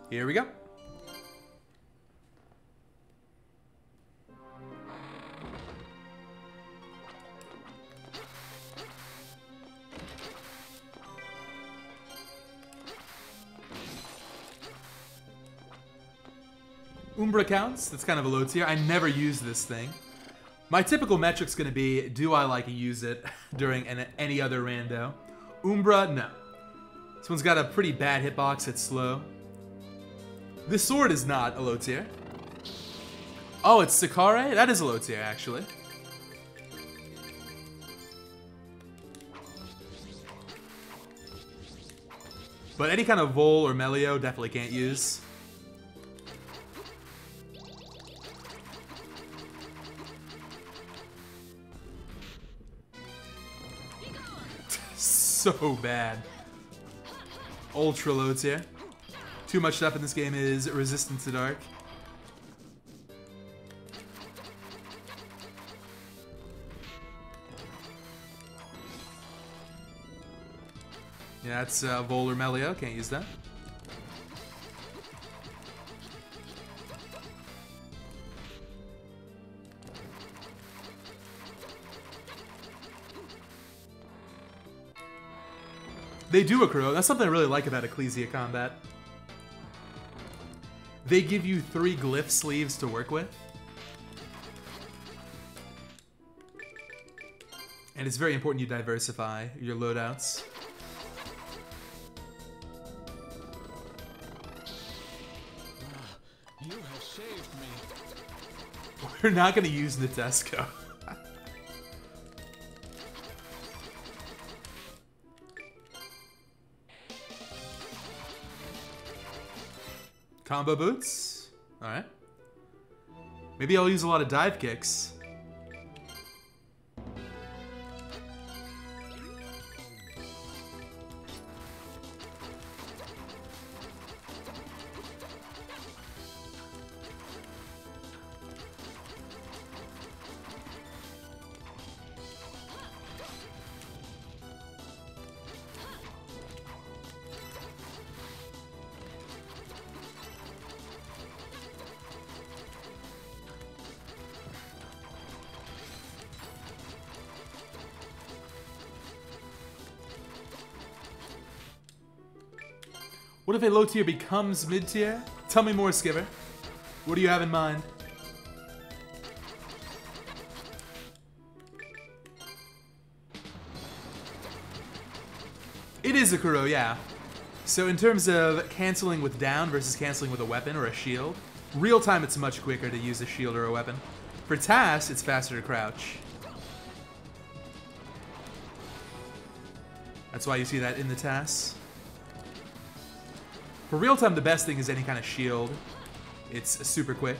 Here we go. Umbra counts. That's kind of a low tier. I never use this thing. My typical metric's going to be, do I like to use it during any other rando? Umbra, no. This one's got a pretty bad hitbox. It's slow. This sword is not a low tier. Oh, it's Sakare? That is a low tier, actually. But any kind of Vol or Melio definitely can't use. So bad. Ultra low tier. Too much stuff in this game is resistant to dark. Yeah, that's Vol or Melio. Can't use that. They do accrue. That's something I really like about Ecclesia Combat. They give you 3 glyph sleeves to work with. And it's very important you diversify your loadouts. You have saved me. We're not going to use Natesco. Combo boots? Alright. Maybe I'll use a lot of dive kicks. What if a low tier becomes mid tier? Tell me more, Skiver. What do you have in mind? It is a Kuro, yeah. So in terms of canceling with down versus canceling with a weapon or a shield, real time it's much quicker to use a shield or a weapon. For TAS, it's faster to crouch. That's why you see that in the TAS. For real time, the best thing is any kind of shield. It's super quick.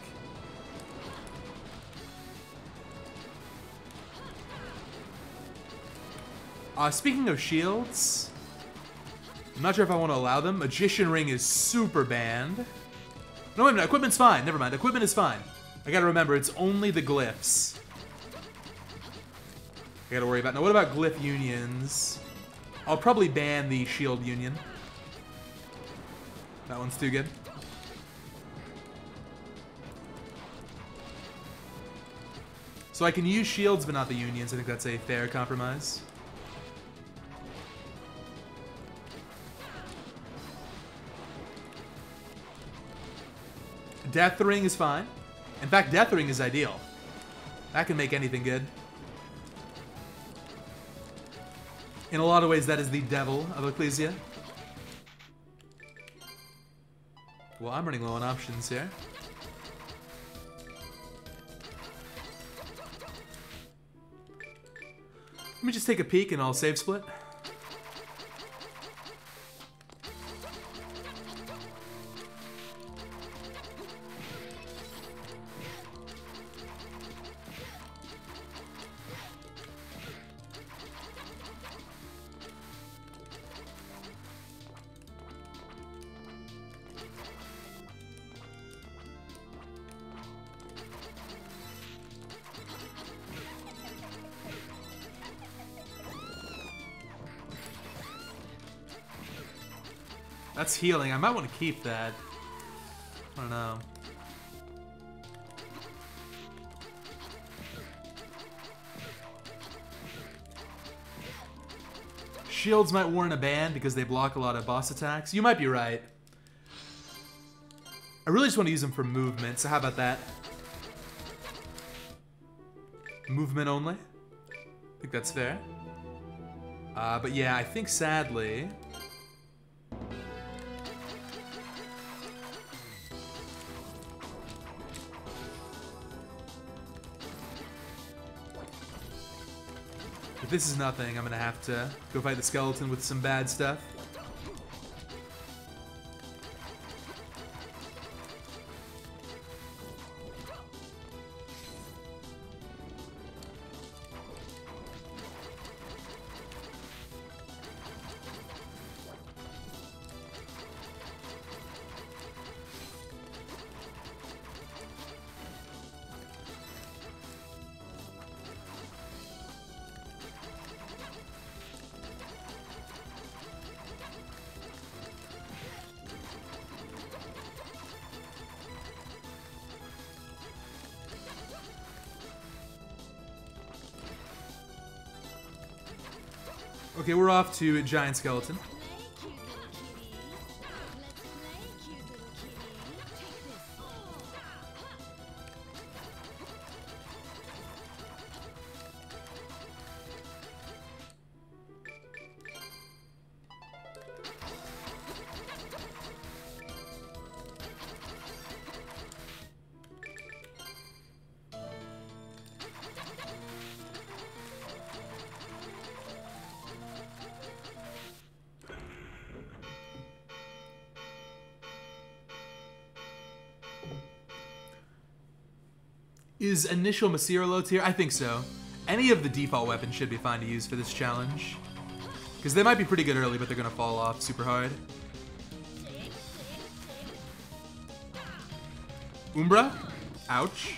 Speaking of shields, I'm not sure if I want to allow them. Magician Ring is super banned. No, wait a minute. Equipment's fine. Never mind. Equipment is fine. I gotta remember, it's only the glyphs I gotta worry about. Now, what about glyph unions? I'll probably ban the shield union. That one's too good. So I can use shields, but not the unions. I think that's a fair compromise. Death Ring is fine. In fact, Death Ring is ideal. That can make anything good. In a lot of ways, that is the devil of Ecclesia. Well, I'm running low on options here. Let me just take a peek and I'll save split. That's healing. I might want to keep that. I don't know. Shields might warrant a ban because they block a lot of boss attacks. You might be right. I really just want to use them for movement, so how about that? Movement only? I think that's fair. But yeah, I think sadly... if this is nothing, I'm gonna have to go fight the skeleton with some bad stuff. Okay, we're off to a giant skeleton. Is initial Masira low tier? I think so. Any of the default weapons should be fine to use for this challenge. Because they might be pretty good early, but they're going to fall off super hard. Umbra? Ouch.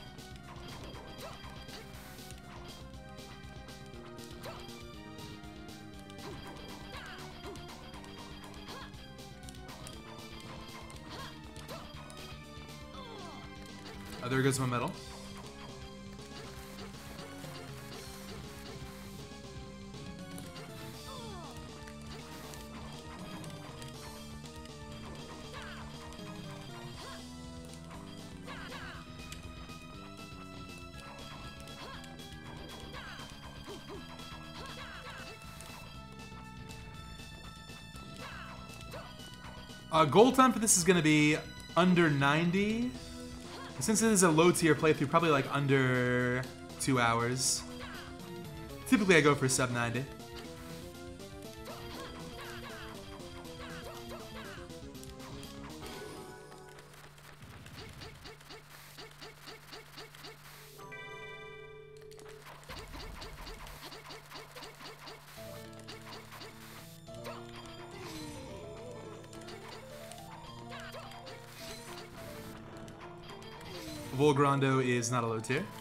Oh, there goes my medal. Goal time for this is going to be under 90. Since this is a low tier playthrough, probably like under 2 hours. Typically I go for sub 90. Volgrando is not a low tier.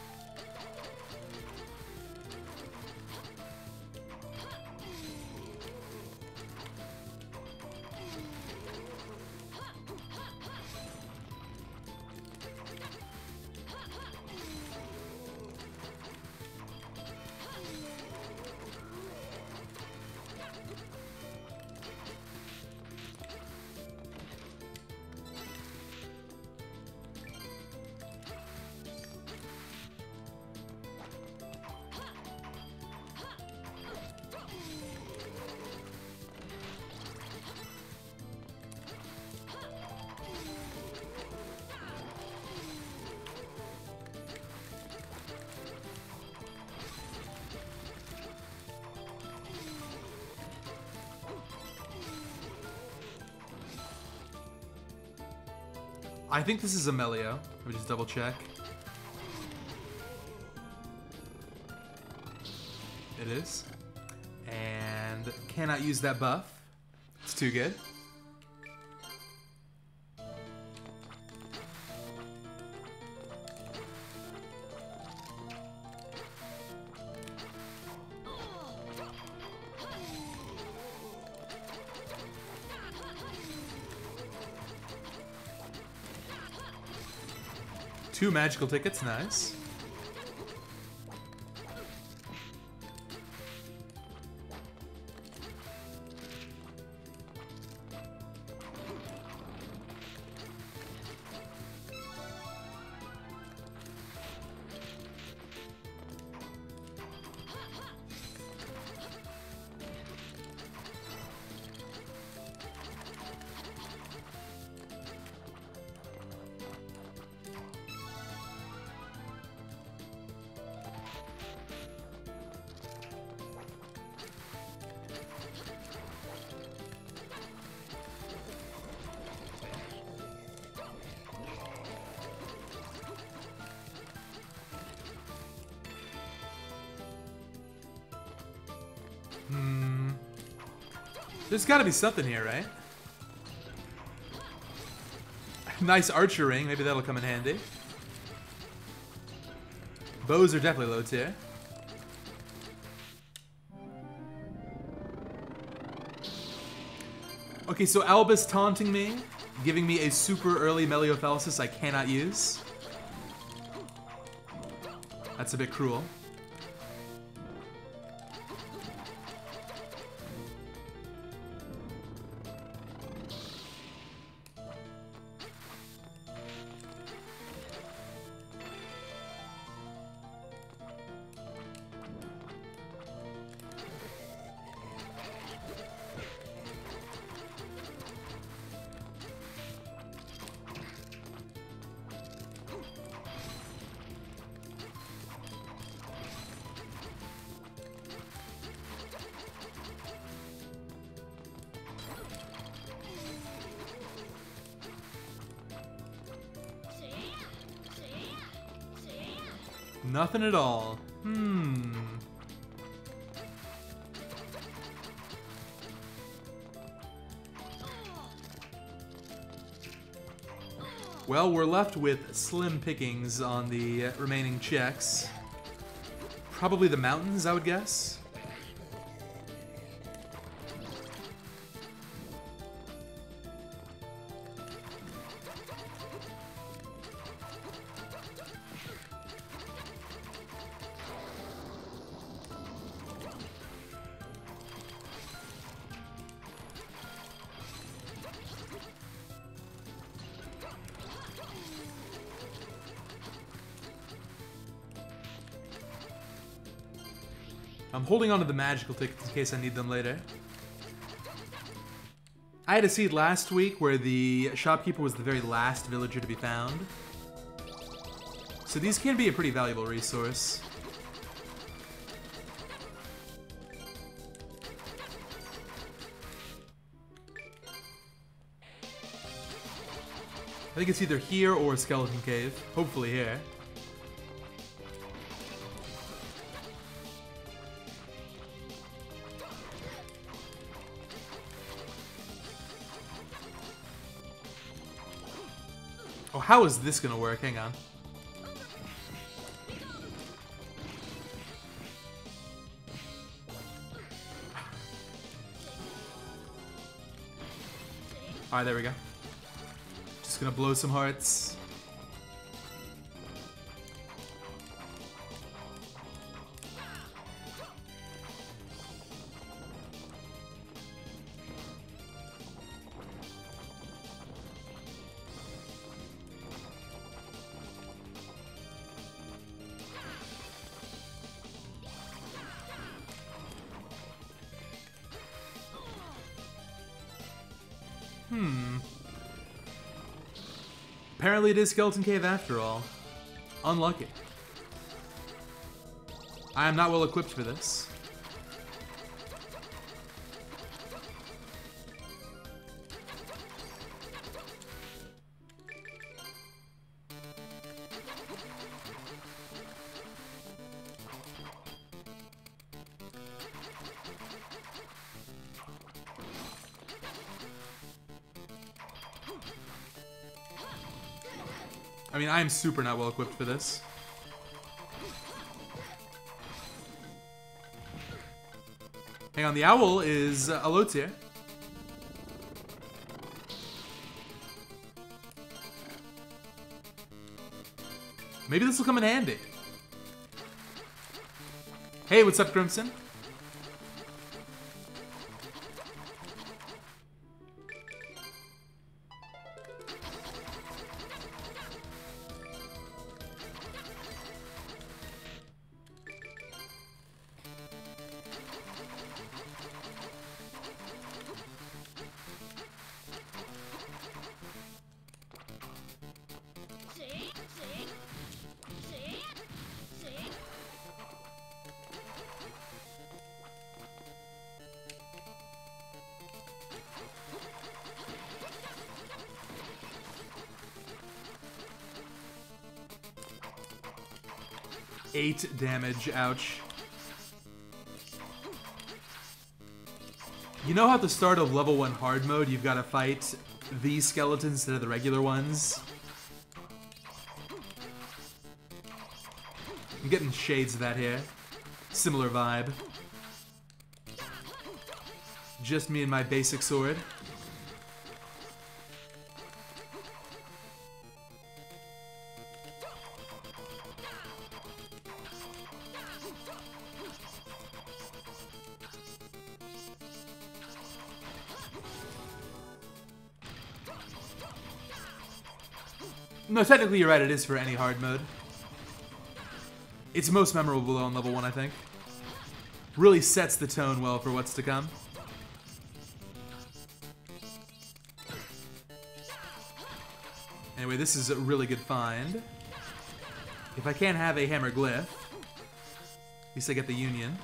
I think this is Amelio. Let me just double check. It is. And cannot use that buff. It's too good. 2 magical tickets, nice. There's gotta be something here, right? Nice archer ring, maybe that'll come in handy. Bows are definitely low tier. Okay, so Albus taunting me, giving me a super early Meliothalsis I cannot use. That's a bit cruel. Nothing at all. Well, we're left with slim pickings on the remaining checks. Probably the mountains, I would guess. I'm holding on to the magical tickets in case I need them later. I had a seed last week where the shopkeeper was the very last villager to be found. So these can be a pretty valuable resource. I think it's either here or Skeleton Cave. Hopefully here. Oh, how is this gonna work? Hang on. Alright, there we go. Just gonna blow some hearts. Apparently it is Skeleton Cave after all. Unlucky. I am not well equipped for this. I mean, I am super not well equipped for this. Hang on, the owl is a low tier. Maybe this will come in handy. Hey, what's up, Crimson? Eight damage, ouch. You know how at the start of level 1 hard mode, you've got to fight these skeletons instead of the regular ones? I'm getting shades of that here. Similar vibe. Just me and my basic sword. No, technically you're right, it is for any hard mode. It's most memorable on level 1, I think. Really sets the tone well for what's to come. Anyway, this is a really good find. If I can't have a hammer glyph, at least I get the union.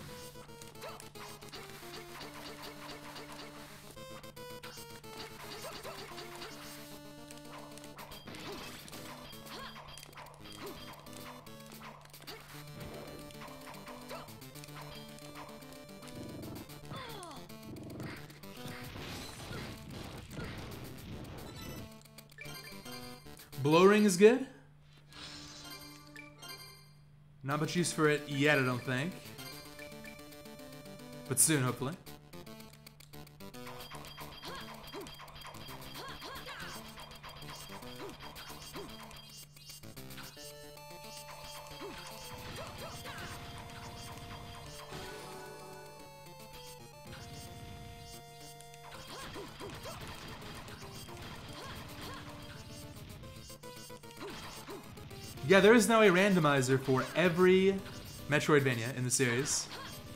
Blow ring is good. Not much use for it yet, I don't think. But soon, hopefully. Yeah, there is now a randomizer for every Metroidvania in the series.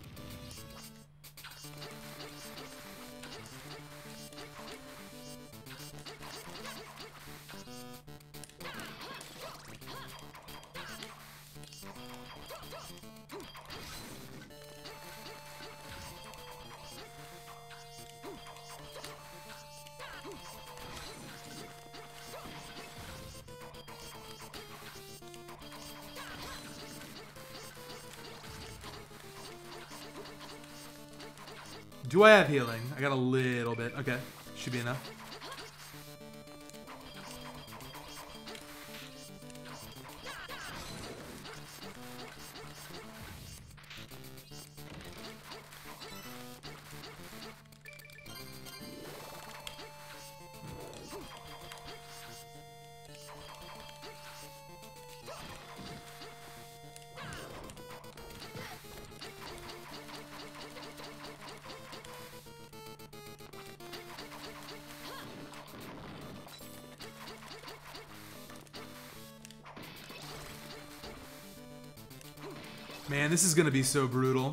Do I have healing? I got a little bit. Okay, should be enough. Man, this is gonna be so brutal.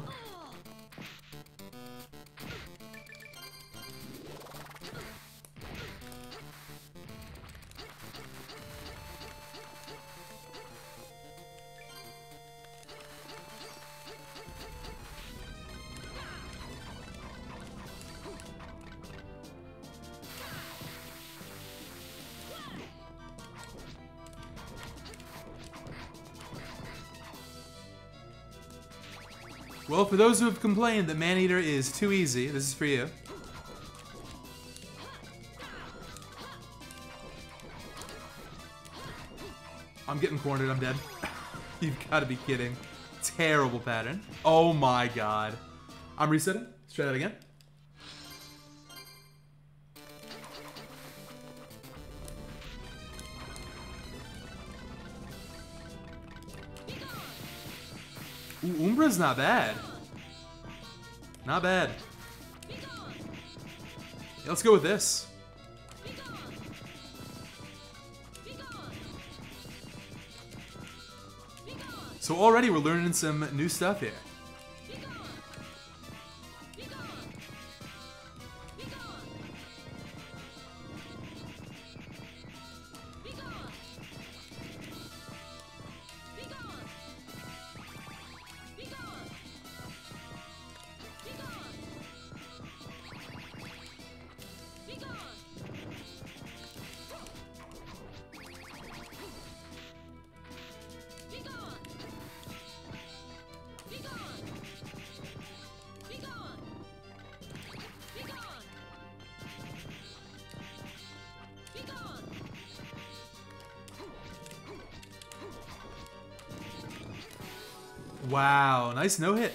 Well, for those who have complained that Maneater is too easy, this is for you. I'm getting cornered, I'm dead. You've got to be kidding. Terrible pattern. Oh my god. I'm resetting. Let's try that again. Ooh, Umbra's not bad. Not bad. Yeah, let's go with this. So already we're learning some new stuff here. Wow, nice no-hit.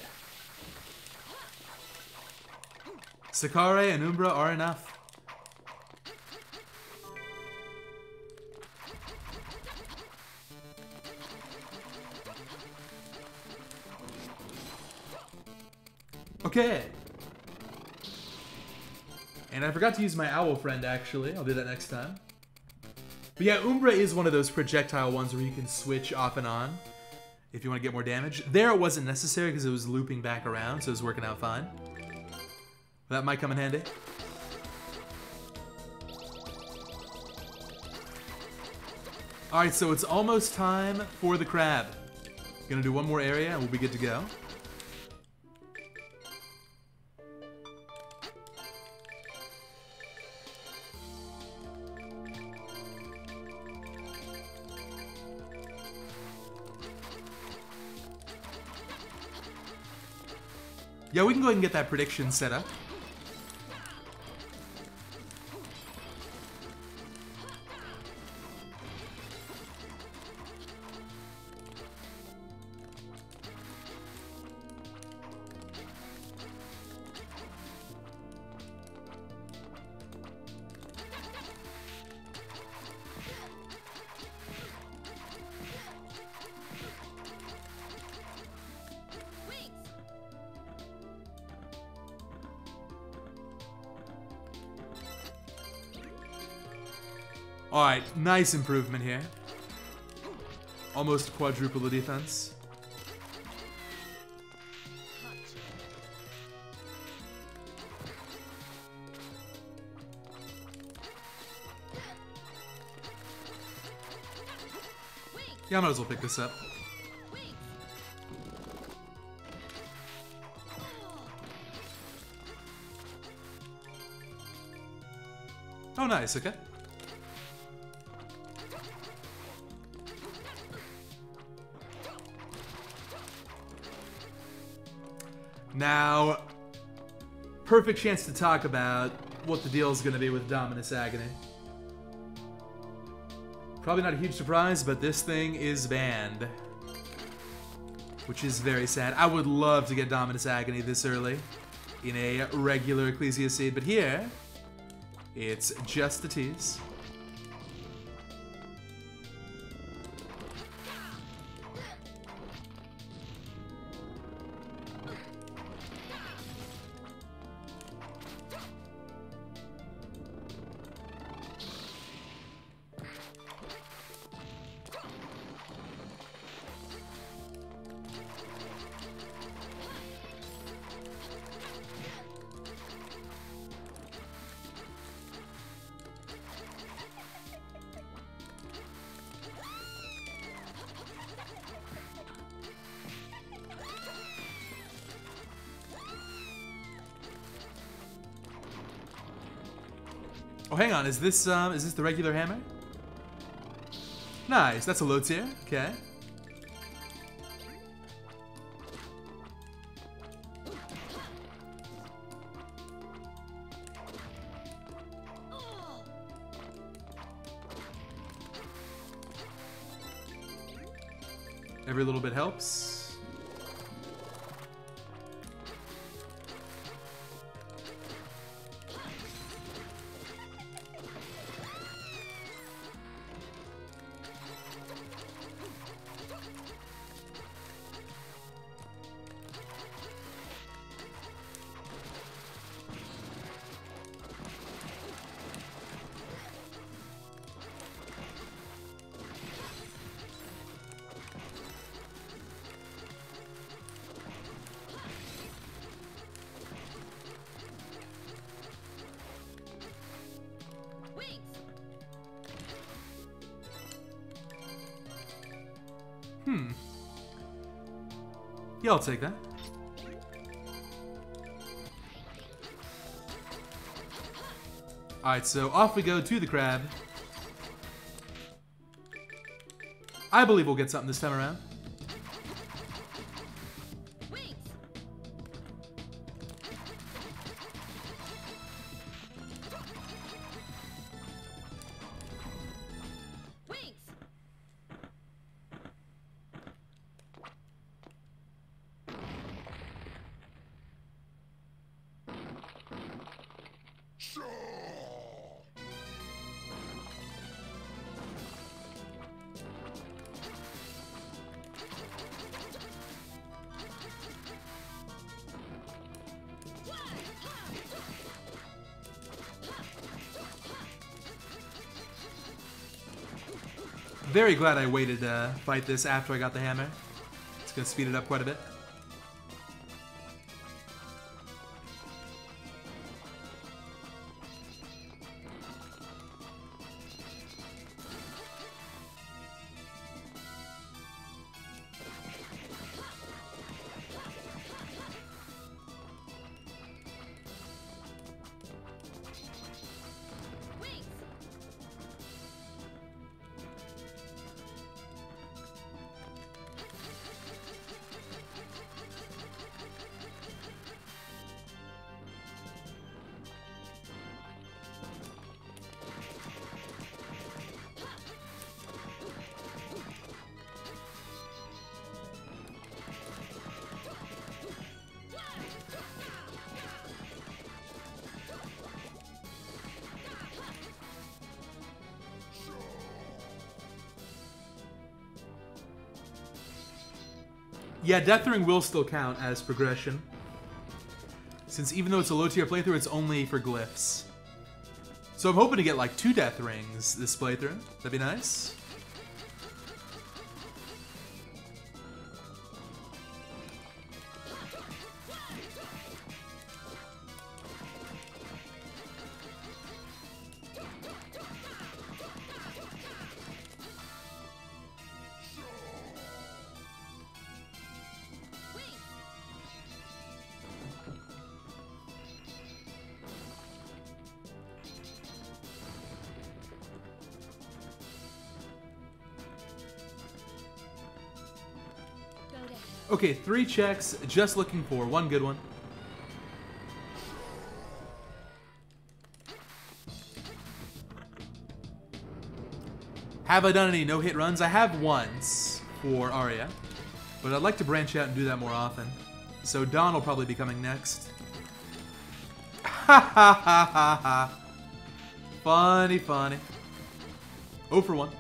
Sakare and Umbra are enough. Okay. And I forgot to use my owl friend, actually. I'll do that next time. But yeah, Umbra is one of those projectile ones where you can switch off and on if you want to get more damage. There it wasn't necessary because it was looping back around, so it was working out fine. That might come in handy. Alright, so it's almost time for the crab. Gonna do one more area and we'll be good to go. Yeah, we can go ahead and get that prediction set up. Alright, nice improvement here. Almost quadruple the defense. Yeah, I might as well pick this up. Oh, nice, okay. Now, perfect chance to talk about what the deal is going to be with Dominus Agony. Probably not a huge surprise, but this thing is banned. Which is very sad. I would love to get Dominus Agony this early in a regular Ecclesia Seed, but here, it's just a tease. Oh, hang on. Is this the regular hammer? Nice. That's a low tier. Okay. Every little bit helps. Yeah, I'll take that. Alright, so off we go to the crab. I believe we'll get something this time around. Wings. Wings. Very glad I waited to fight this after I got the hammer. It's gonna speed it up quite a bit. Wings. Yeah, Death Ring will still count as progression. Since even though it's a low tier playthrough, it's only for glyphs. So I'm hoping to get like 2 Death Rings this playthrough. That'd be nice. Go to hell. Okay, 3 checks, just looking for 1 good one. Have I done any no-hit runs? I have once for Arya, but I'd like to branch out and do that more often. So Dawn will probably be coming next. Ha ha ha ha ha. Funny, funny. 0 for 1.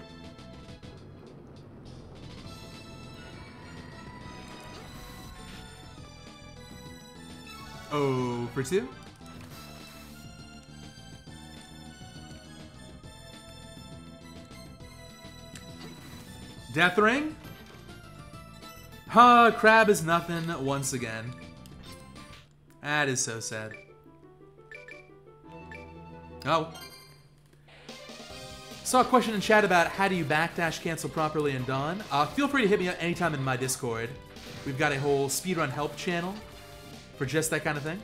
Oh, for 2. Death Ring? Huh, crab is nothing once again. That is so sad. Oh. Saw a question in chat about how do you backdash cancel properly in Dawn. Feel free to hit me up anytime in my Discord. We've got a whole speedrun help channel for just that kind of thing.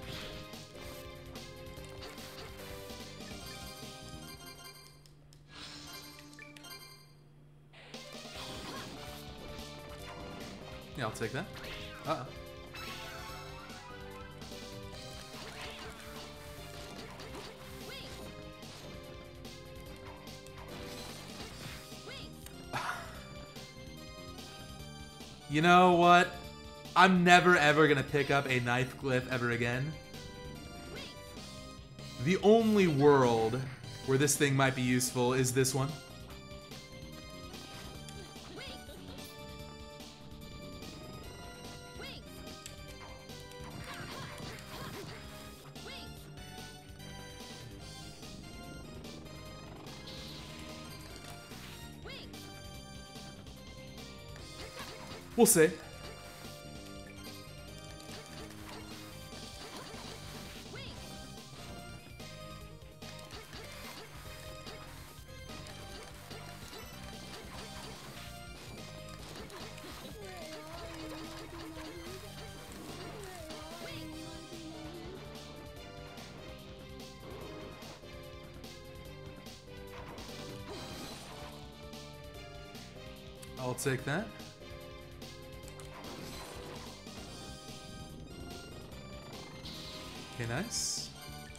Yeah, I'll take that. Uh-oh. You know what? I'm never ever gonna pick up a knife glyph ever again. The only world where this thing might be useful is this one. We'll see. I'll take that. Okay, nice.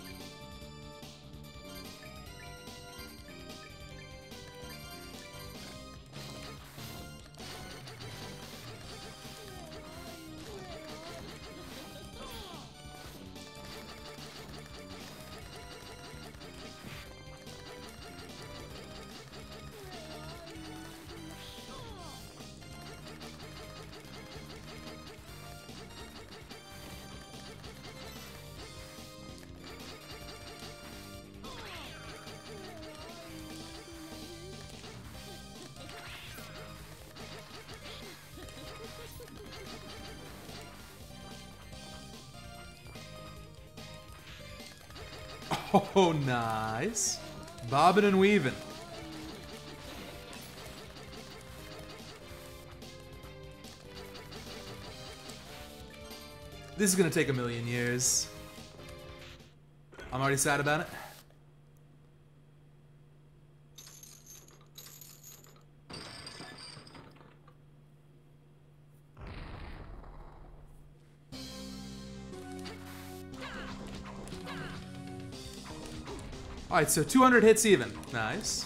Oh, nice. Bobbing and weaving. This is gonna take a million years. I'm already sad about it. Alright, so 200 hits even. Nice.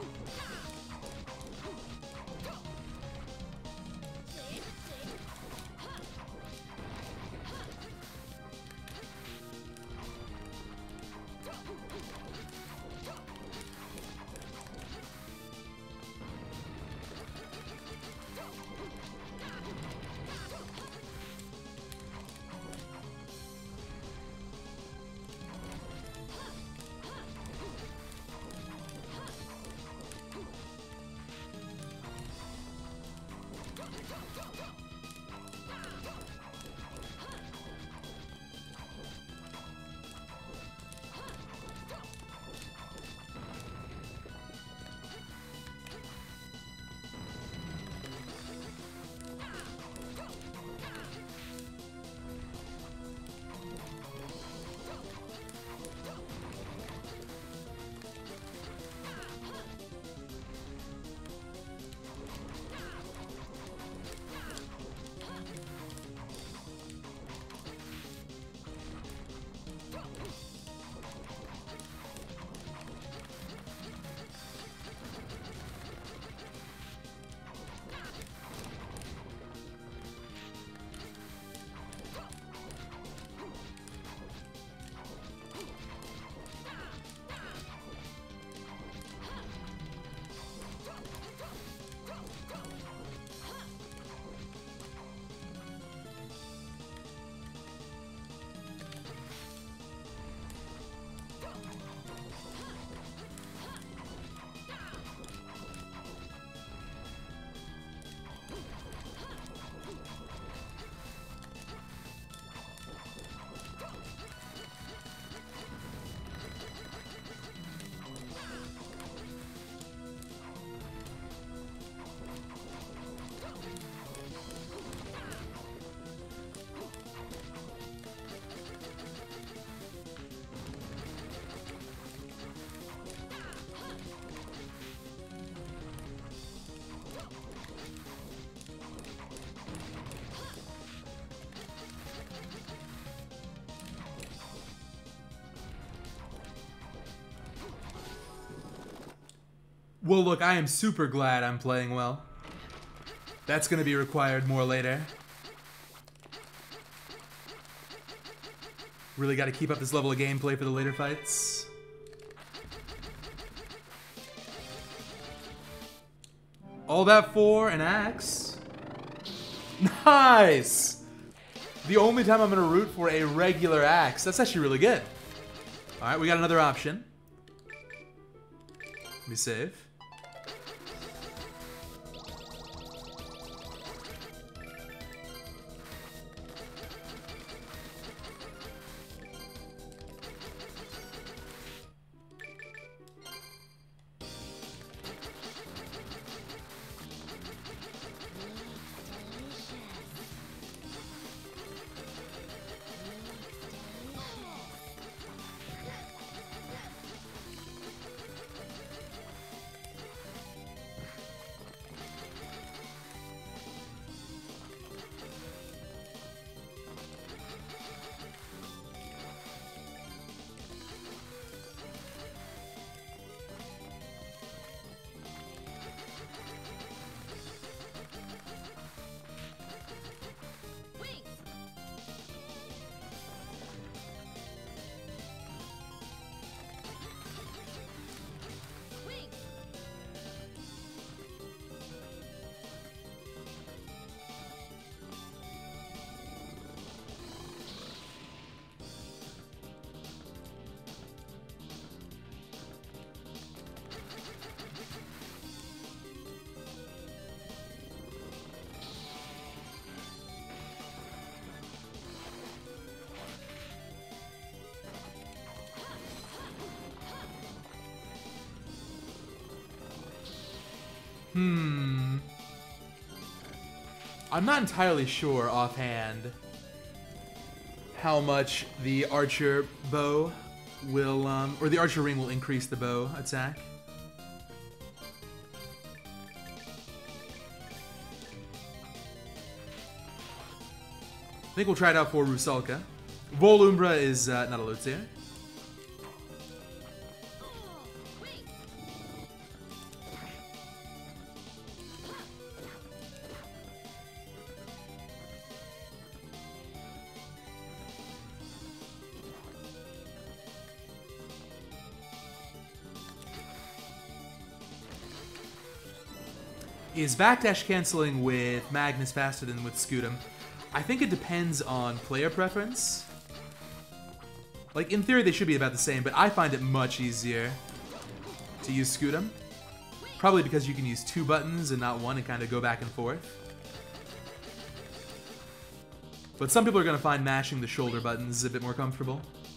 Well, look, I am super glad I'm playing well. That's gonna be required more later. Really gotta keep up this level of gameplay for the later fights. All that for an axe. Nice! The only time I'm gonna root for a regular axe. That's actually really good. Alright, we got another option. Let me save. I'm not entirely sure offhand how much the archer bow will, or the archer ring will increase the bow attack. I think we'll try it out for Rusalka. Volumbra is not a low tier. Is backdash canceling with Magnus faster than with Scudam? I think it depends on player preference. Like, in theory, they should be about the same, but I find it much easier to use Scudam. Probably because you can use 2 buttons and not 1 and kind of go back and forth. But some people are going to find mashing the shoulder buttons a bit more comfortable.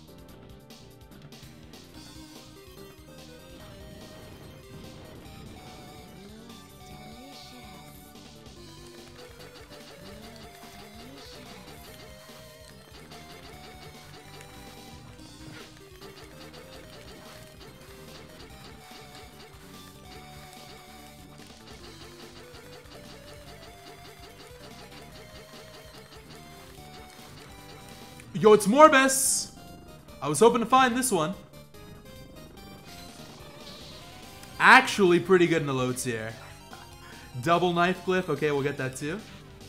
Yo, it's Morbus! I was hoping to find this one. Actually pretty good in the low tier. Double knife glyph, okay, we'll get that too.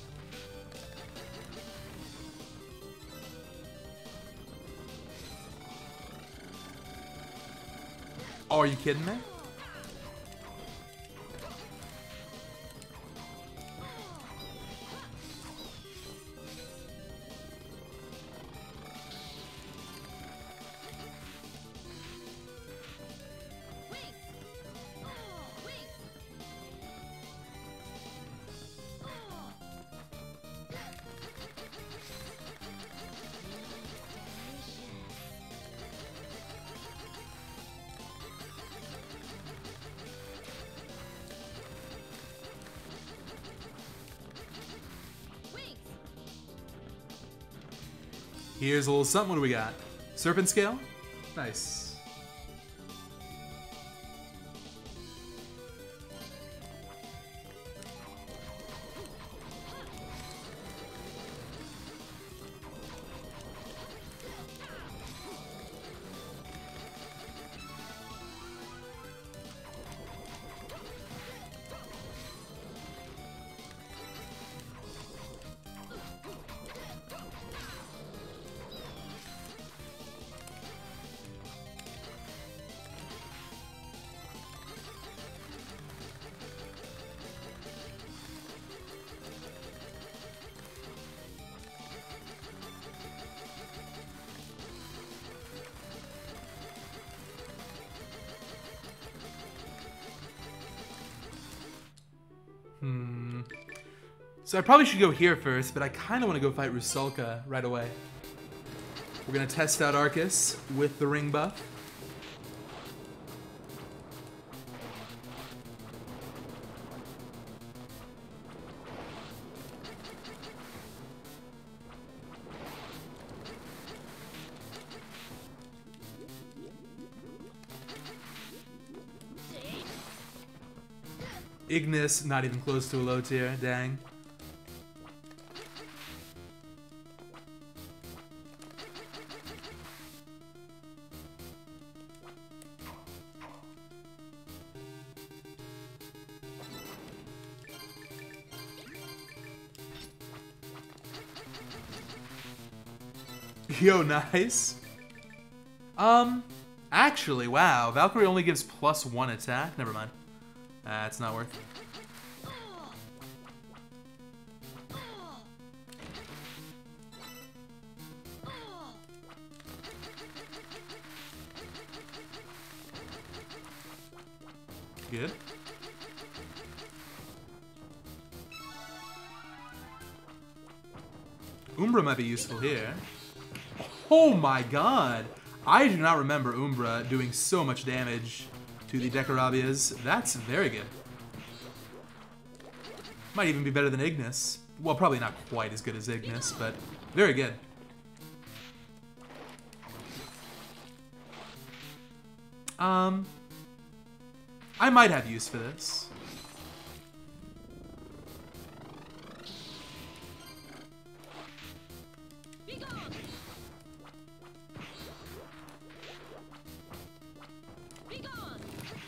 Oh, are you kidding me? Here's a little something. What do we got? Serpent Scale? Nice. So I probably should go here first, but I kind of want to go fight Rusalka right away. We're going to test out Arcus with the ring buff. Ignis, not even close to a low tier, dang. Yo, nice. Actually, wow. Valkyrie only gives +1 attack. Never mind. It's not worth it. Good. Umbra might be useful here. Oh my god! I do not remember Umbra doing so much damage to the Dekarabias. That's very good. Might even be better than Ignis. Well, probably not quite as good as Ignis, but very good. I might have use for this. Be gone. Be gone.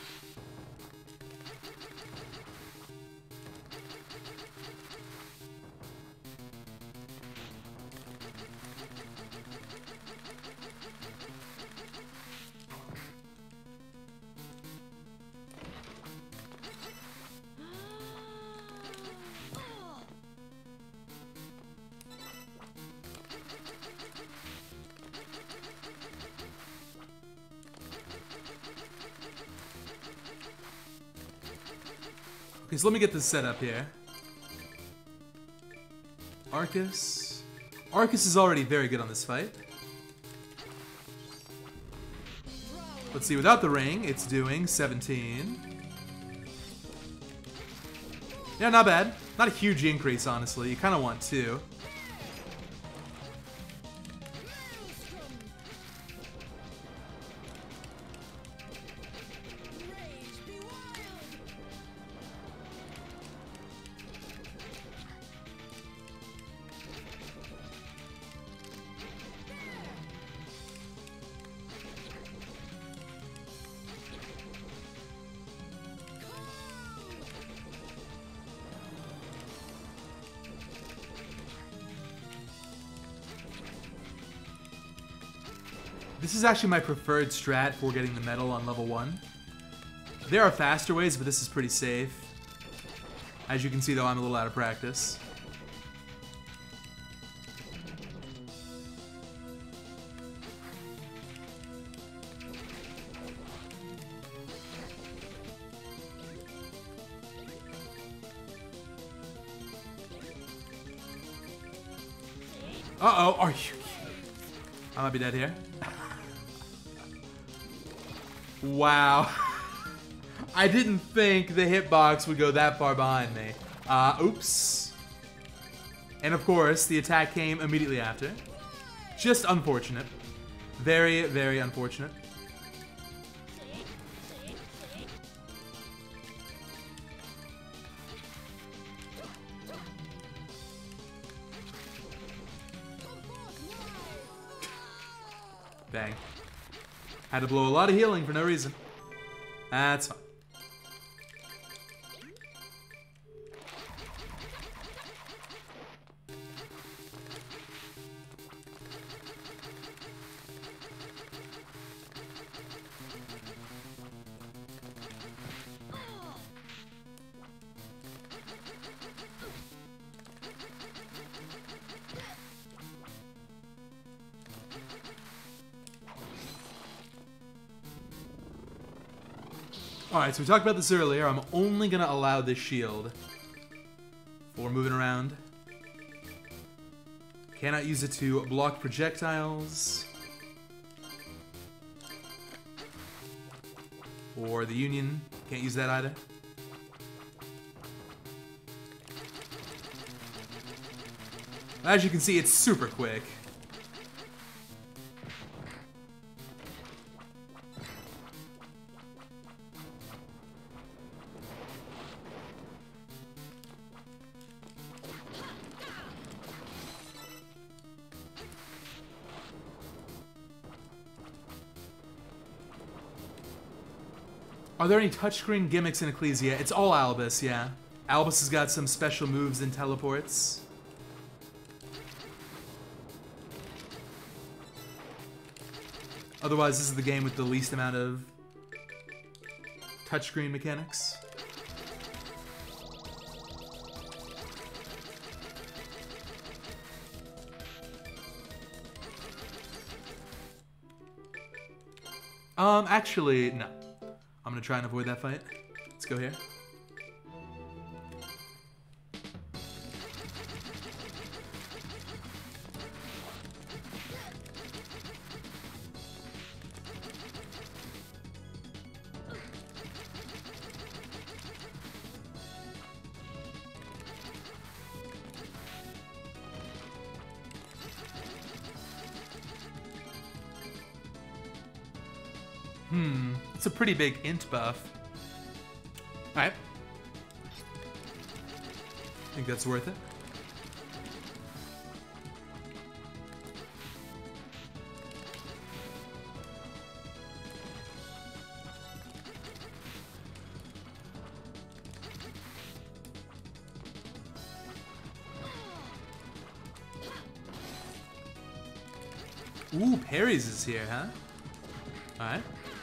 Okay, so let me get this set up here. Arcus. Arcus is already very good on this fight. Let's see, without the ring, it's doing 17. Yeah, not bad. Not a huge increase, honestly. You kind of want 2. This is actually my preferred strat for getting the medal on level 1. There are faster ways, but this is pretty safe. As you can see, though, I'm a little out of practice. Uh-oh, are you... I might be dead here. Wow. I didn't think the hitbox would go that far behind me. Oops. And of course, the attack came immediately after. Just unfortunate. Very, very unfortunate. Bang. Had to blow a lot of healing for no reason. That's fine. Alright, so we talked about this earlier. I'm only going to allow this shield for moving around. Cannot use it to block projectiles. Or the Union. Can't use that either. As you can see, it's super quick. Are there any touchscreen gimmicks in Ecclesia? It's all Albus, yeah. Albus has got some special moves and teleports. Otherwise, this is the game with the least amount of touchscreen mechanics. Actually, no. I'm gonna try and avoid that fight. Let's go here. It's a pretty big int buff. Alright. I think that's worth it. Ooh, Parries is here, huh? Alright.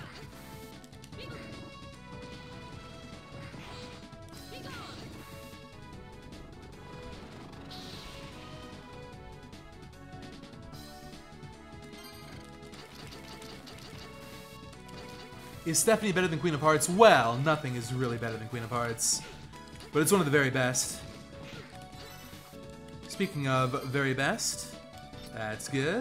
Is Stephanie better than Queen of Hearts? Well, nothing is really better than Queen of Hearts. But it's one of the very best. Speaking of very best, that's good.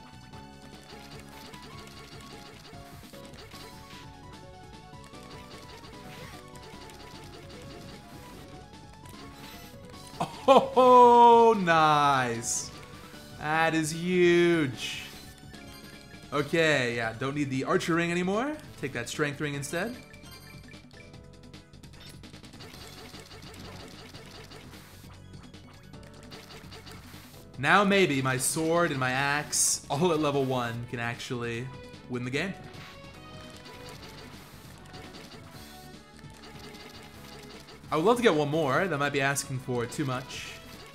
Oh, nice. That is huge. Okay, yeah, don't need the Archer Ring anymore. Take that Strength Ring instead. Now maybe my sword and my axe, all at level 1, can actually win the game. I would love to get one more. That might be asking for too much.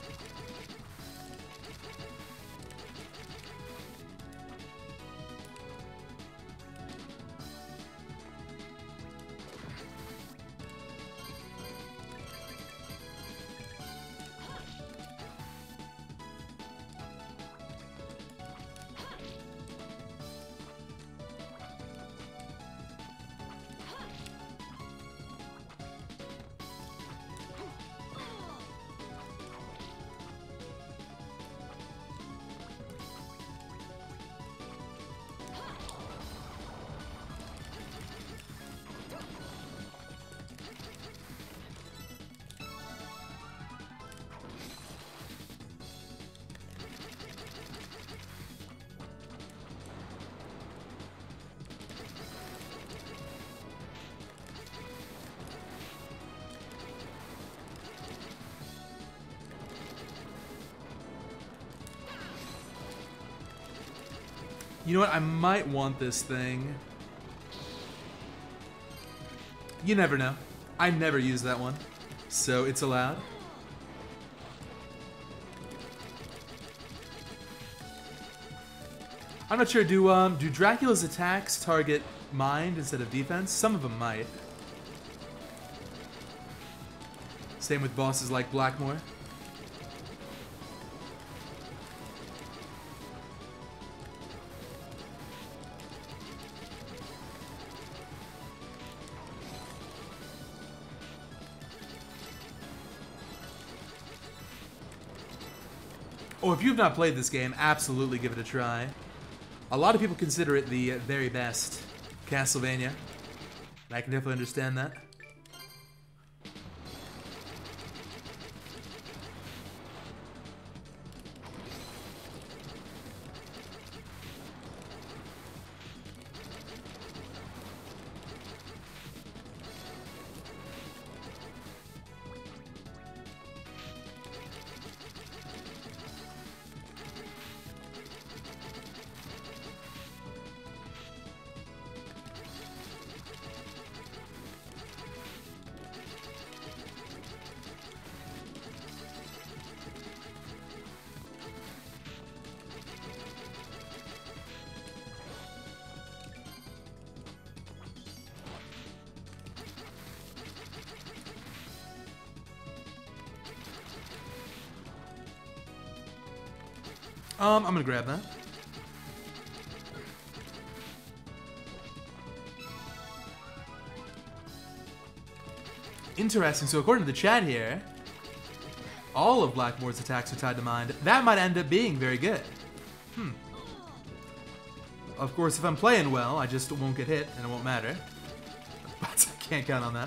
You know what? I might want this thing. You never know. I never use that one, so it's allowed. I'm not sure. Do Dracula's attacks target mind instead of defense? Some of them might. Same with bosses like Blackmore. Oh, if you've not played this game, absolutely give it a try. A lot of people consider it the very best Castlevania. I can definitely understand that. I'm gonna grab that. Interesting. So according to the chat here, all of Blackmore's attacks are tied to mind. That might end up being very good. Of course, if I'm playing well, I just won't get hit and it won't matter. But I can't count on that.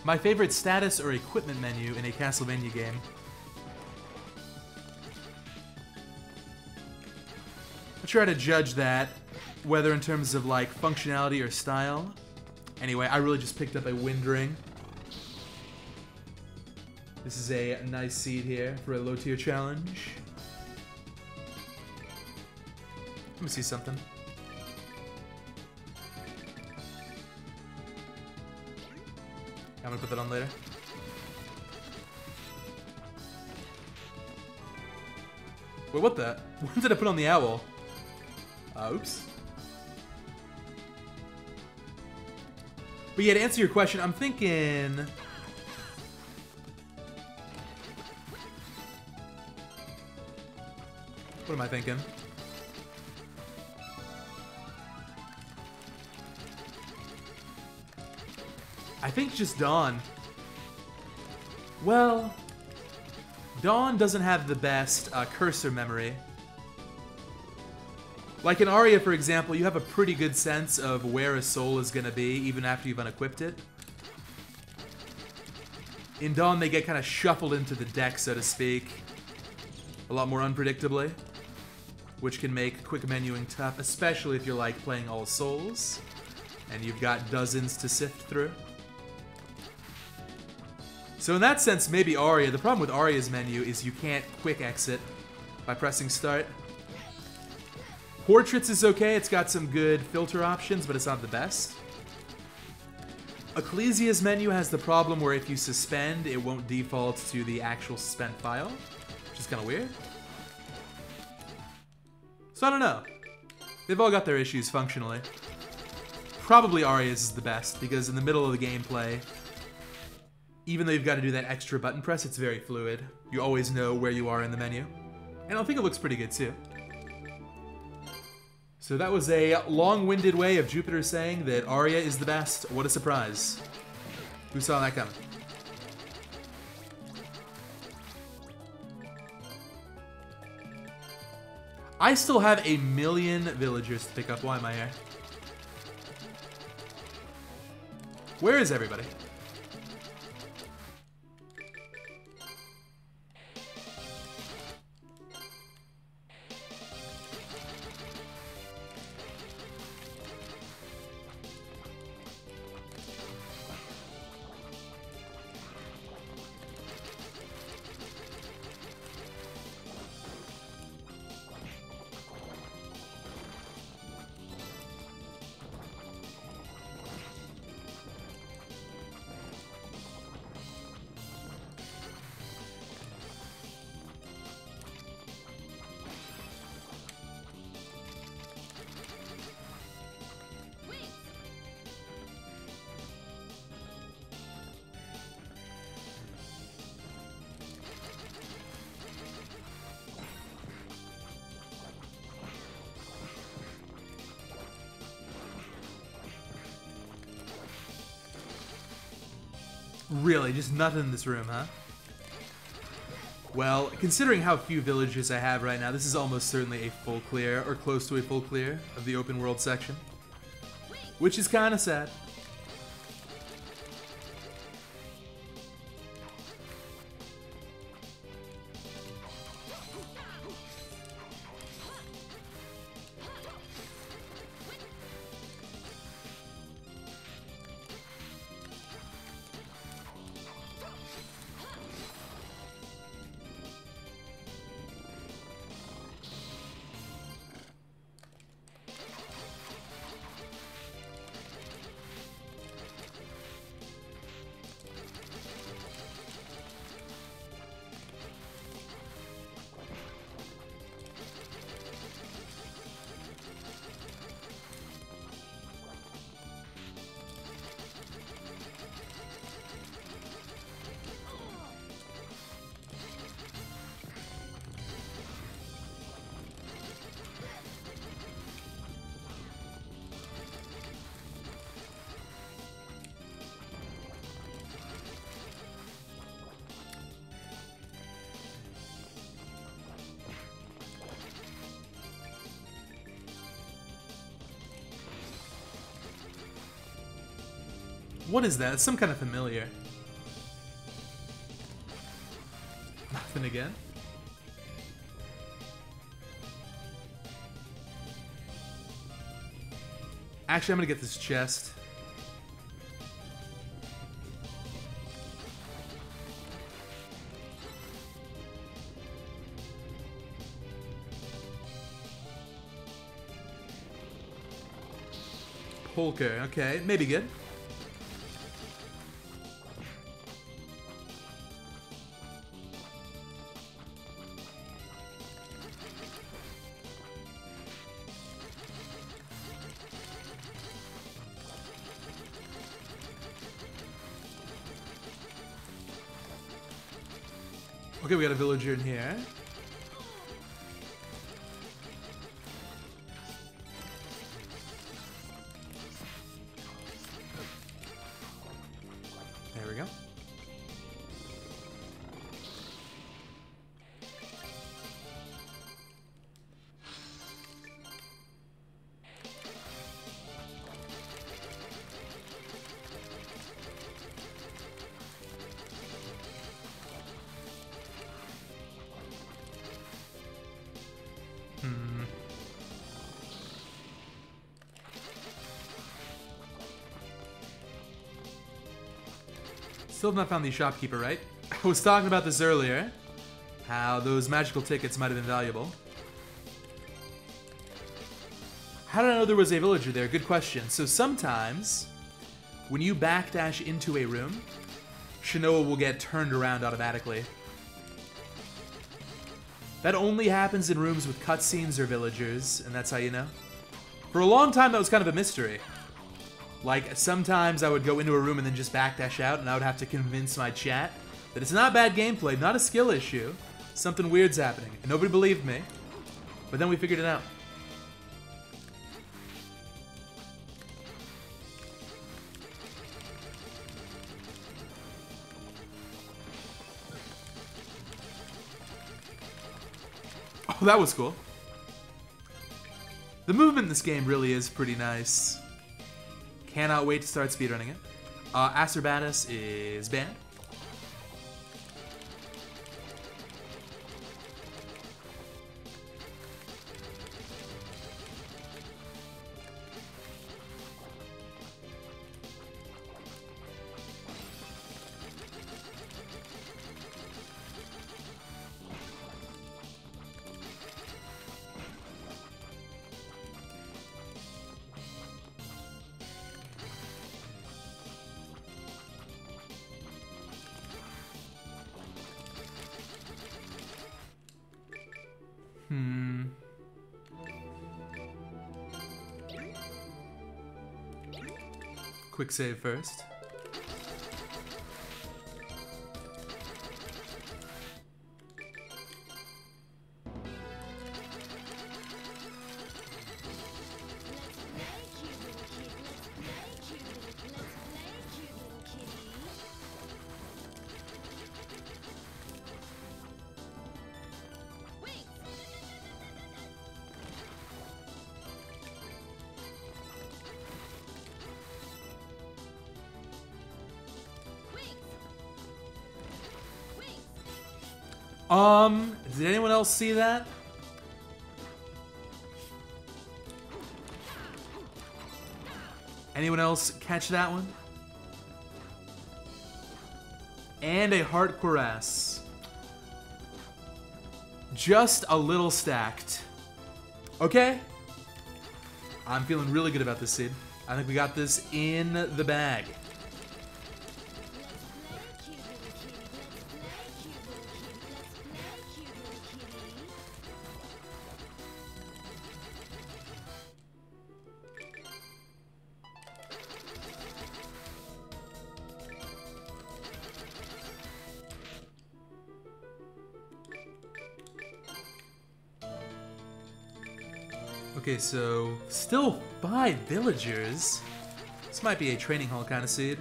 My favorite status or equipment menu in a Castlevania game. I'll try to judge that, whether in terms of like functionality or style. Anyway, I really just picked up a wind ring. This is a nice seed here for a low tier challenge. Let me see something. I'm gonna put that on later. Wait, what the? When did I put on the owl? Oops. But yeah, to answer your question, I'm thinking... What am I thinking? I think just Dawn. Well, Dawn doesn't have the best cursor memory. Like in Aria, for example, you have a pretty good sense of where a soul is going to be, even after you've unequipped it. In Dawn, they get kind of shuffled into the deck, so to speak, a lot more unpredictably, which can make quick menuing tough, especially if you're like playing all souls, and you've got dozens to sift through. So in that sense, maybe Aria. The problem with Aria's menu is you can't quick exit by pressing start. Portraits is okay, it's got some good filter options, but it's not the best. Ecclesia's menu has the problem where if you suspend, it won't default to the actual suspend file, which is kind of weird. So I don't know. They've all got their issues functionally. Probably Aria's is the best, because in the middle of the gameplay, even though you've got to do that extra button press, it's very fluid. You always know where you are in the menu. And I think it looks pretty good too. So that was a long-winded way of Jupiter saying that Aria is the best. What a surprise. Who saw that coming? I still have a million villagers to pick up. Why am I here? Where is everybody? Really, just nothing in this room, huh? Well, considering how few villages I have right now, this is almost certainly a full clear, or close to a full clear, of the open world section. Which is kind of sad. What is that? It's some kind of familiar. Nothing again. Actually, I'm gonna get this chest. Polker, okay, maybe good. Okay, we got a villager in here. There we go. Still have not found the shopkeeper, right? I was talking about this earlier. How those magical tickets might have been valuable. How did I know there was a villager there? Good question. So sometimes, when you backdash into a room, Shanoa will get turned around automatically. That only happens in rooms with cutscenes or villagers, and that's how you know. For a long time, that was kind of a mystery. Like, sometimes I would go into a room and then just backdash out, and I would have to convince my chat that it's not bad gameplay, not a skill issue. Something weird's happening. And nobody believed me. But then we figured it out. Oh, that was cool. The movement in this game really is pretty nice. Cannot wait to start speedrunning it. Acerbatus is banned. Quick save first. Did anyone else see that? Anyone else catch that one? And a heart cuirass. Just a little stacked. Okay. I'm feeling really good about this, Sid. I think we got this in the bag. Okay, so still 5 villagers. This might be a training hall kind of seed.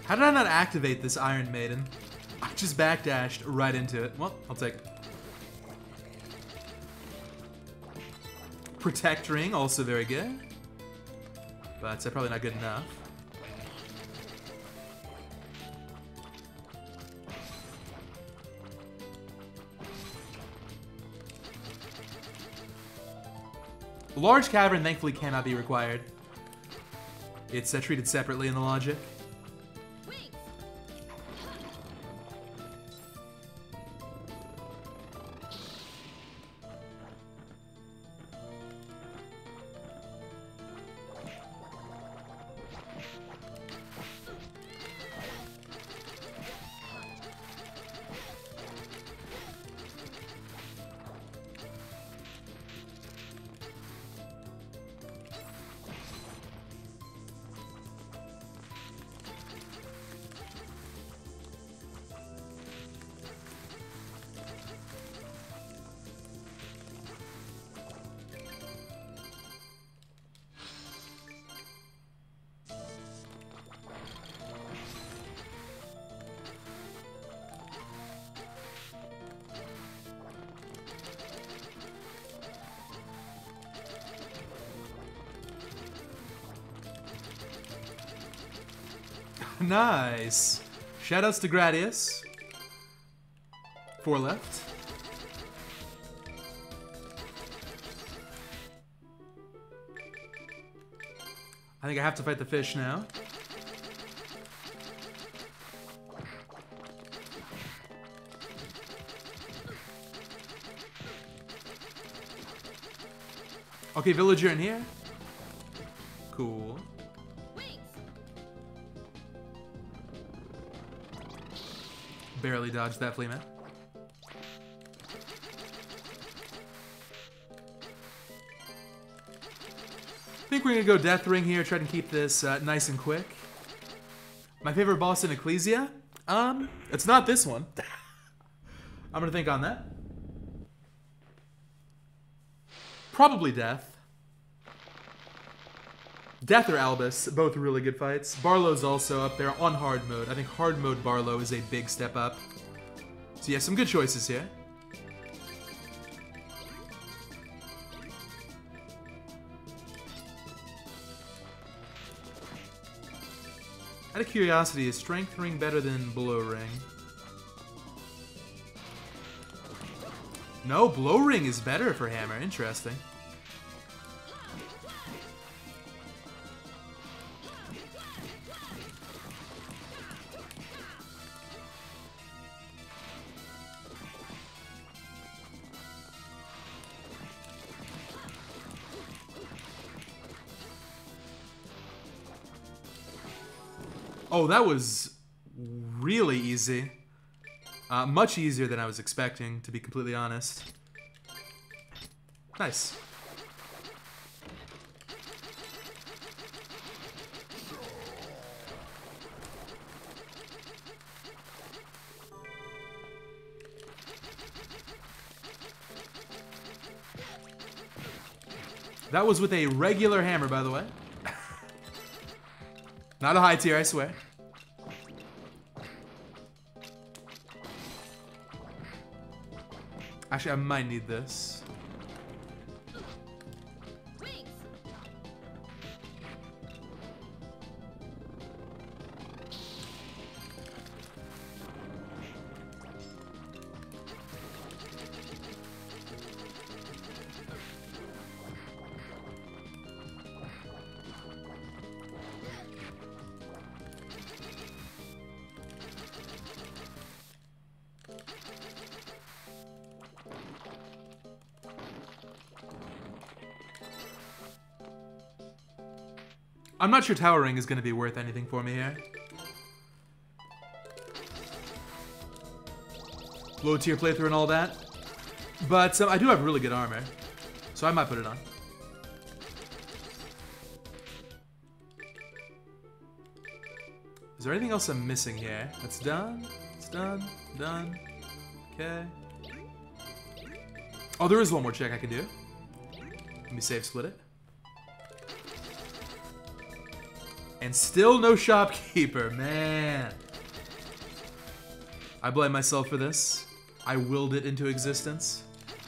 How did I not activate this Iron Maiden? I just backdashed right into it. Well, I'll take it. Protect Ring, also very good. But probably not good enough. Large Cavern thankfully cannot be required. It's treated separately in the logic. Wings. Nice. Shoutouts to Gradius. 4 left. I think I have to fight the fish now. Okay, villager in here. Cool. Wings. Barely dodged that flea man. I think we're gonna go Death Ring here, try to keep this nice and quick. My favorite boss in Ecclesia? It's not this one. I'm gonna think on that. Probably Death. Death or Albus, both really good fights. Barlow's also up there on hard mode. I think hard mode Barlow is a big step up. So yeah, some good choices here. Out of curiosity, is Strength Ring better than Blow Ring? No, Blow Ring is better for Hammer. Interesting. Oh, that was really easy. Much easier than I was expecting, to be completely honest. Nice. That was with a regular hammer, by the way. Not a high tier, I swear. Actually, I might need this. Wings. I'm not sure Tower Ring is going to be worth anything for me here. Low tier playthrough and all that. But I do have really good armor. So I might put it on. Is there anything else I'm missing here? That's done. It's done. Done. Okay. Oh, there is one more check I can do. Let me save split it. And still no shopkeeper, man. I blame myself for this. I willed it into existence.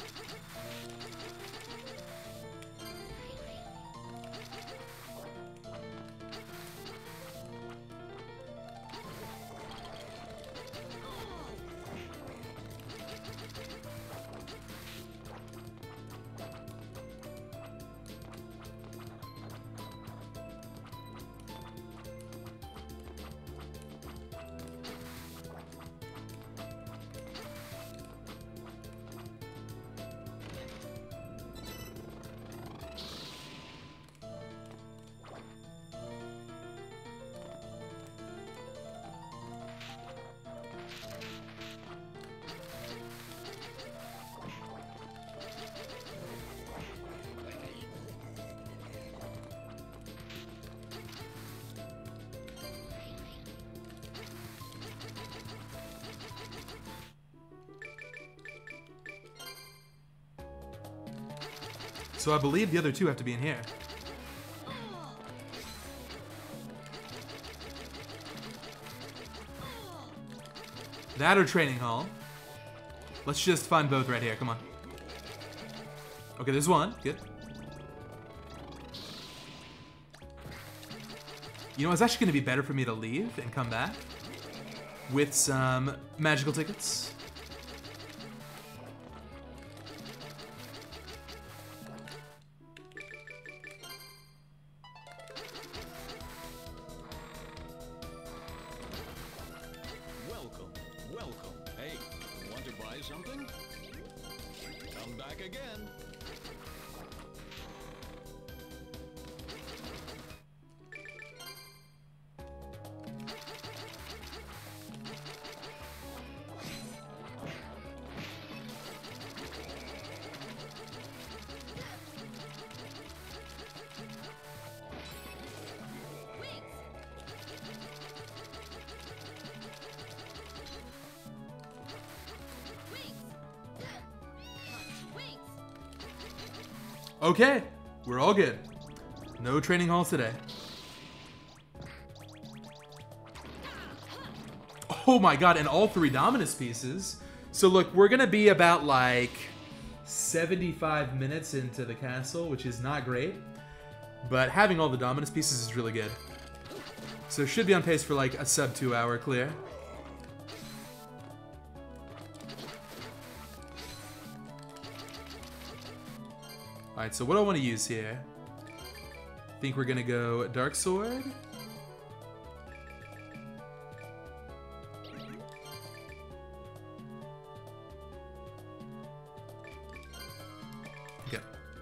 So I believe the other two have to be in here. That or training hall. Let's just find both right here. Come on. Okay, there's one. Good. You know, it's actually going to be better for me to leave and come back with some magical tickets. Okay, we're all good. No training halls today. Oh my god, and all 3 Dominus pieces. So look, we're gonna be about like 75 minutes into the castle, which is not great. But having all the Dominus pieces is really good. So should be on pace for like a sub 2 hour clear. Alright, so what do I want to use here? I think we're gonna go Dark Sword. Okay.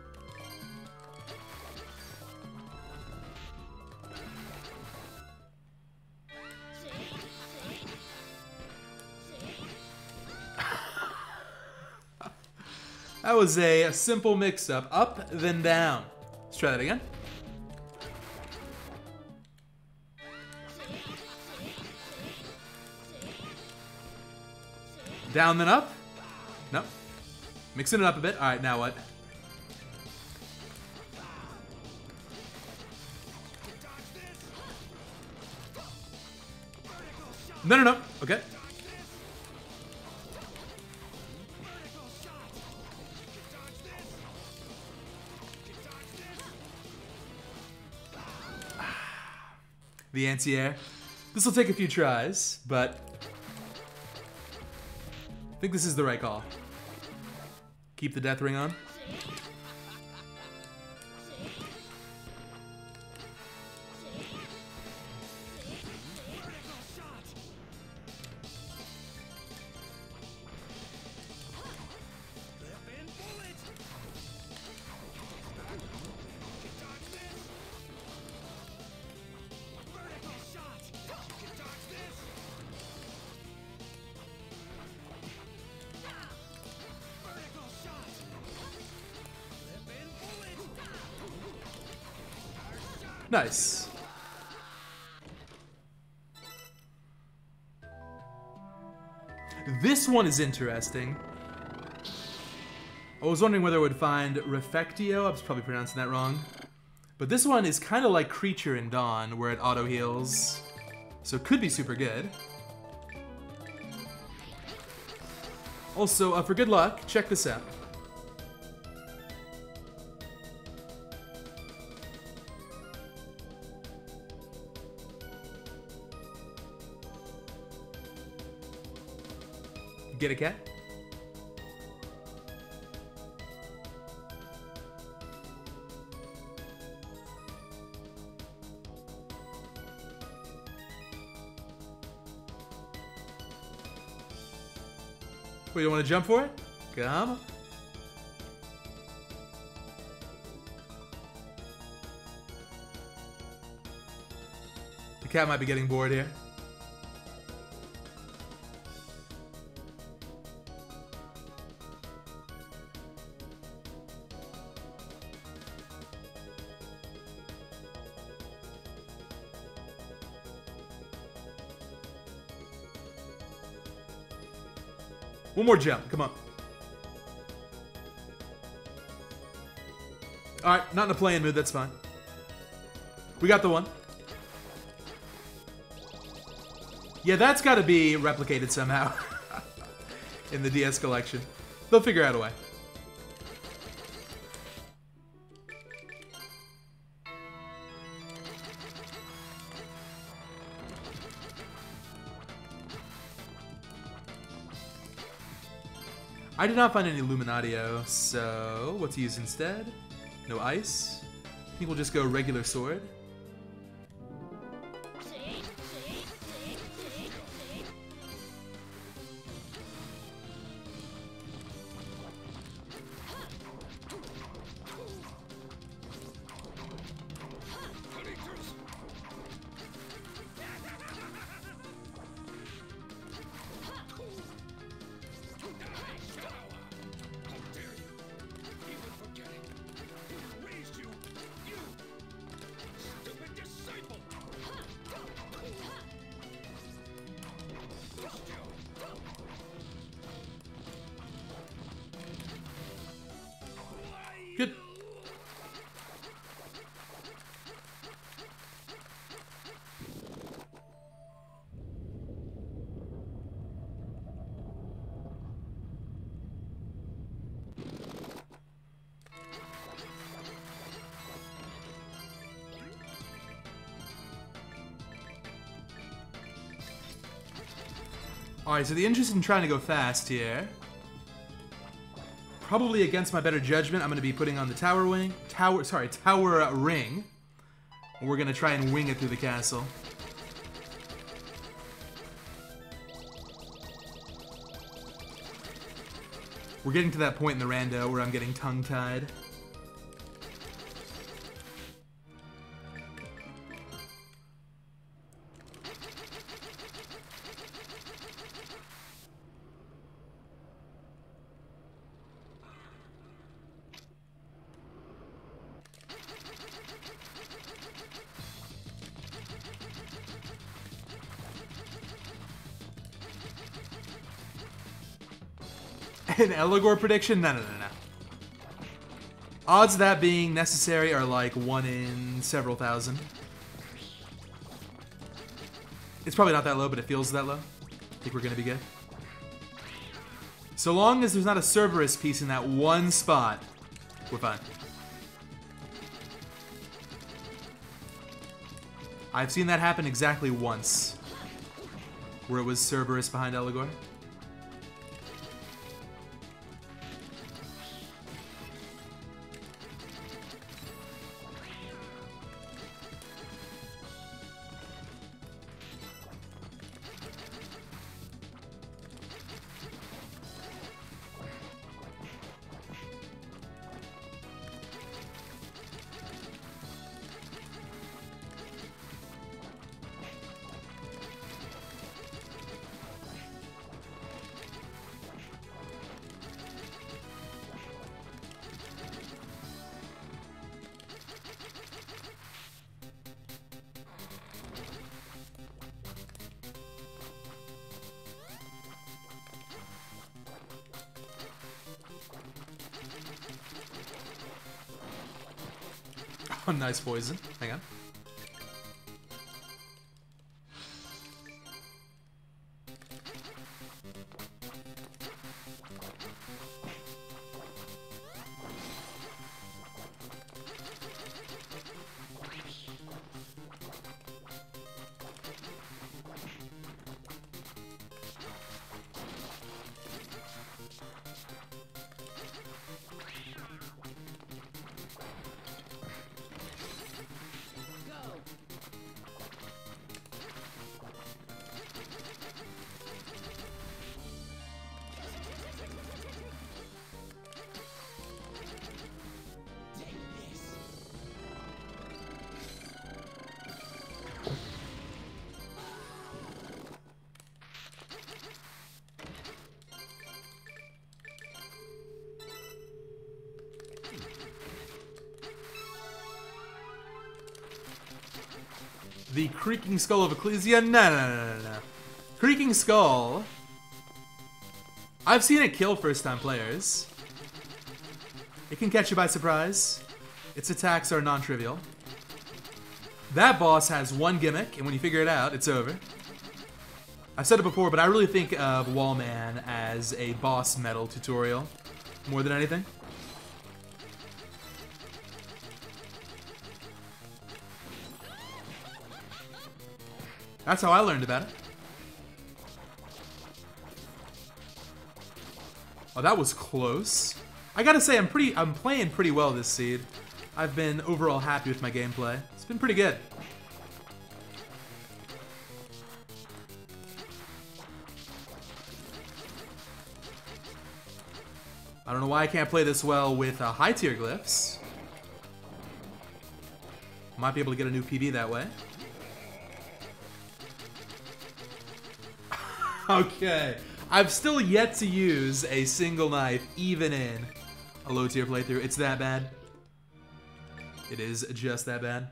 That was a simple mix-up. Up, then down. Let's try that again. Down, then up. No. Mixing it up a bit. All right, now what? No, no, no. Okay. The anti-air. This will take a few tries, but I think this is the right call. Keep the death ring on. Nice. This one is interesting. I was wondering whether I would find Refectio. I was probably pronouncing that wrong. But this one is kind of like Creature in Dawn, where it auto heals. So it could be super good. Also, for good luck, check this out. Get a cat? Wait, you want to jump for it? Come on. The cat might be getting bored here. One more jump, come on. Alright, not in a playing mood, that's fine. We got the one. Yeah, that's gotta be replicated somehow in the DS collection. They'll figure out a way. I did not find any Illuminatio, so what to use instead? No ice? I think we'll just go regular sword. Good. Alright, so the interest in trying to go fast here. Probably against my better judgment, I'm going to be putting on the tower ring. And we're going to try and wing it through the castle. We're getting to that point in the rando where I'm getting tongue-tied. An Eligor prediction? No. Odds of that being necessary are like 1 in several thousand. It's probably not that low, but it feels that low. I think we're gonna be good. So long as there's not a Cerberus piece in that one spot, we're fine. I've seen that happen exactly once, where it was Cerberus behind Eligor. Oh, nice poison. Hang on. The Creaking Skull of Ecclesia? No. Creaking Skull. I've seen it kill first-time players. It can catch you by surprise. Its attacks are non-trivial. That boss has one gimmick, and when you figure it out, it's over. I've said it before, but I really think of Wallman as a boss metal tutorial more than anything. That's how I learned about it. Oh, that was close. I gotta say, I'm playing pretty well this seed. I've been overall happy with my gameplay. It's been pretty good. I don't know why I can't play this well with high tier glyphs. Might be able to get a new PB that way. Okay, I've still yet to use a single knife, even in a low tier playthrough. It's that bad. It is just that bad.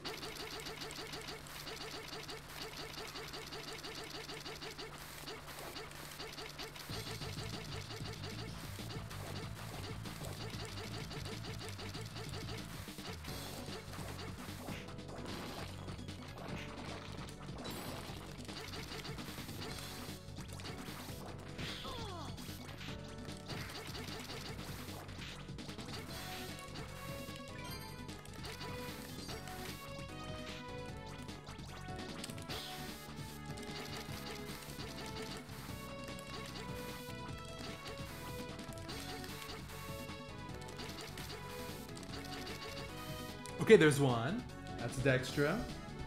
Okay, there's one. That's Dextra.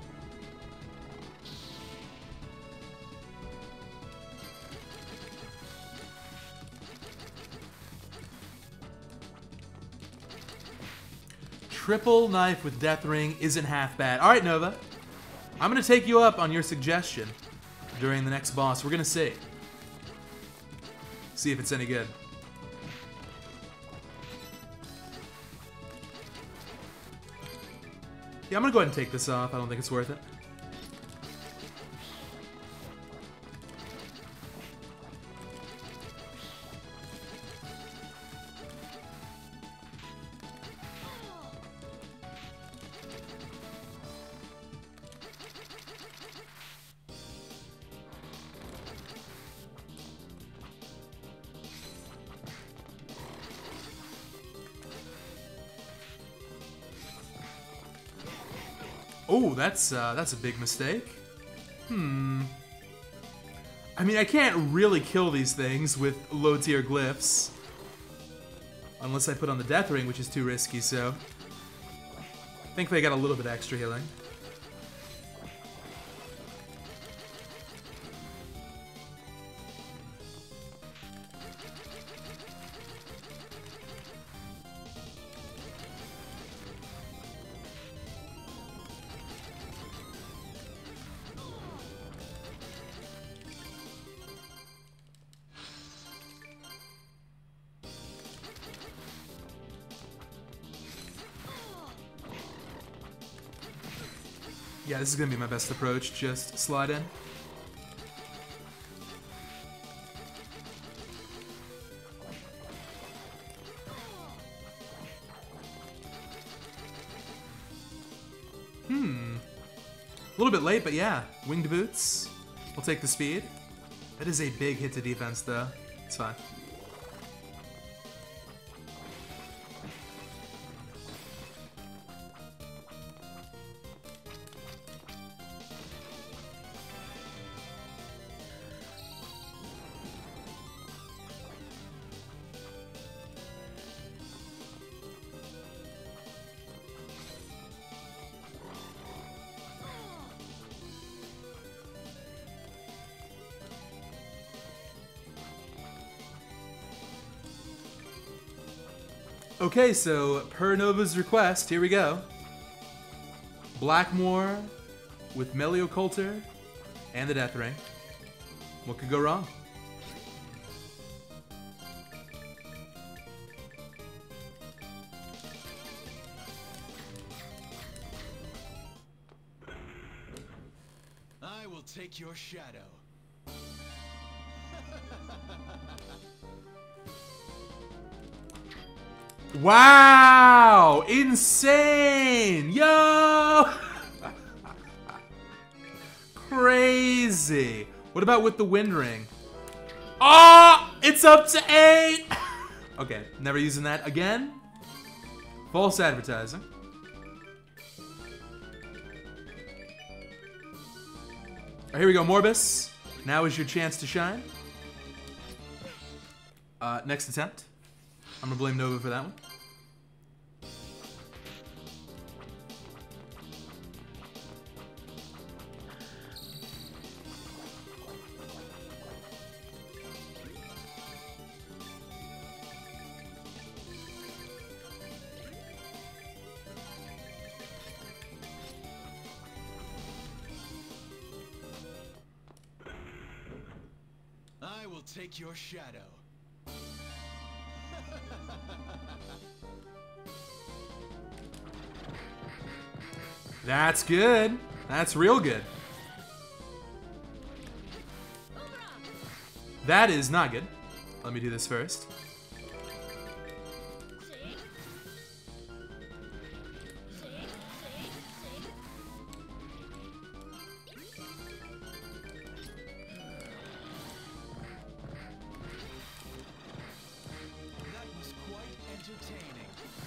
Triple knife with Death Ring isn't half bad. Alright, Nova. I'm gonna take you up on your suggestion during the next boss. We're gonna see. See if it's any good. Yeah, I'm gonna go ahead and take this off. I don't think it's worth it. Oh, that's a big mistake. I mean, I can't really kill these things with low-tier glyphs. Unless I put on the Death Ring, which is too risky, so... Thankfully I got a little bit extra healing. Yeah, this is gonna be my best approach. Just slide in. little bit late, but yeah. Winged Boots. We'll take the speed. That is a big hit to defense, though. It's fine. Okay, so per Nova's request, here we go. Blackmore with Melio Coulter and the Death Ring. What could go wrong? I will take your shadow. Wow! Insane! Yo! Crazy. What about with the Wind Ring? Oh! It's up to 8! Okay, never using that again. False advertising. Alright, here we go, Morbus. Now is your chance to shine. Next attempt. I'm gonna blame Nova for that one. I will take your shadow. That's good. That's real good. That is not good. Let me do this first. That was quite entertaining.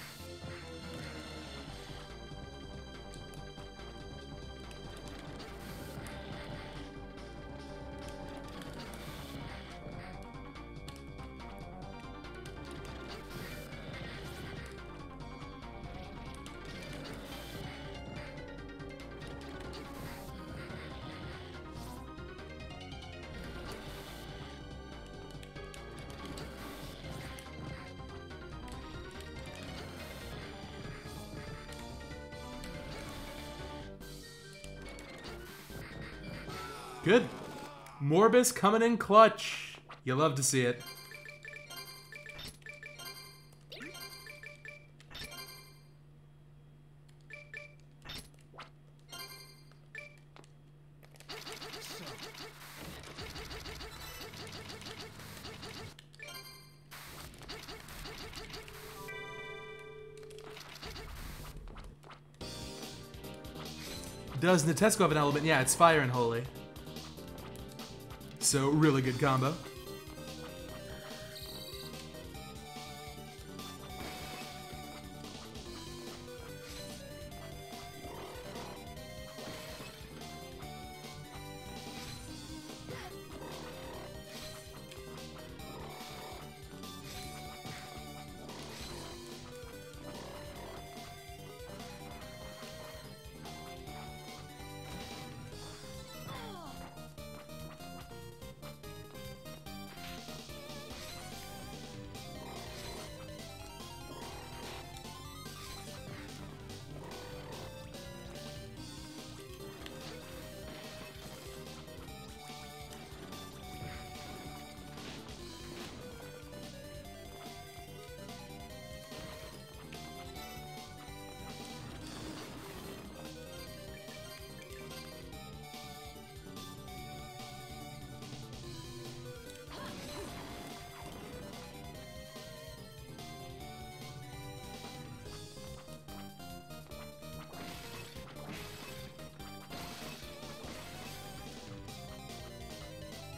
Good. Morbus coming in clutch. You love to see it. Does Natesco have an element? Yeah, it's Fire and Holy. So, really good combo.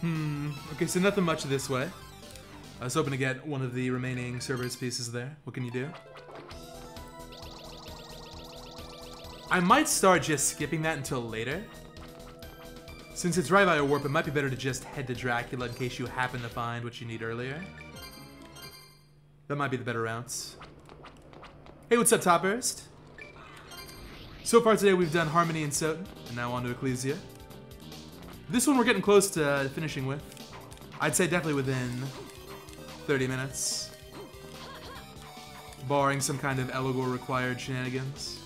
Okay, so nothing much this way. I was hoping to get one of the remaining Cerberus pieces there. What can you do? I might start just skipping that until later. Since it's right by a warp, it might be better to just head to Dracula in case you happen to find what you need earlier. That might be the better routes. Hey, what's up, Top Burst? So far today we've done Harmony and Soten, and now on to Ecclesia. This one we're getting close to finishing with. I'd say definitely within 30 minutes. Barring some kind of Eligor required shenanigans.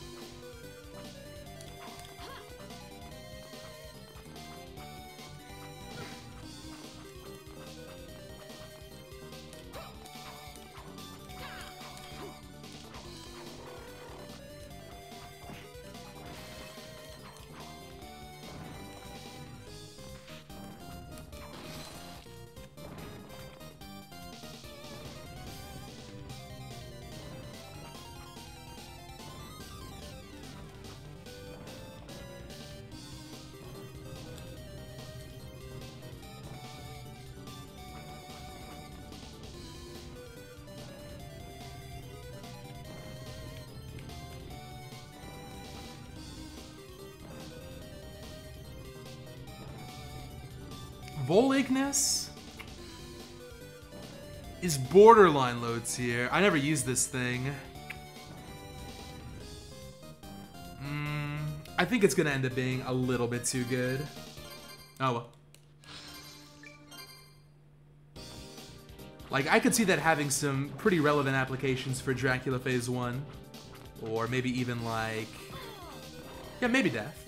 Vol Ignis is borderline loads here. I never used this thing. I think it's gonna end up being a little bit too good. Oh well. Like, I could see that having some pretty relevant applications for Dracula Phase 1. Or maybe even like... yeah, maybe Death.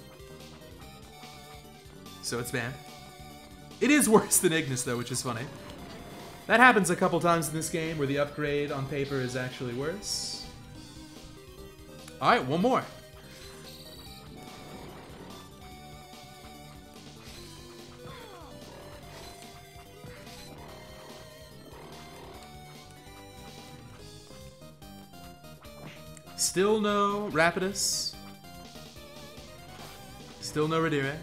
So it's banned. It is worse than Ignis, though, which is funny. That happens a couple times in this game, where the upgrade on paper is actually worse. Alright, one more. Still no Rapidus. Still no Radire.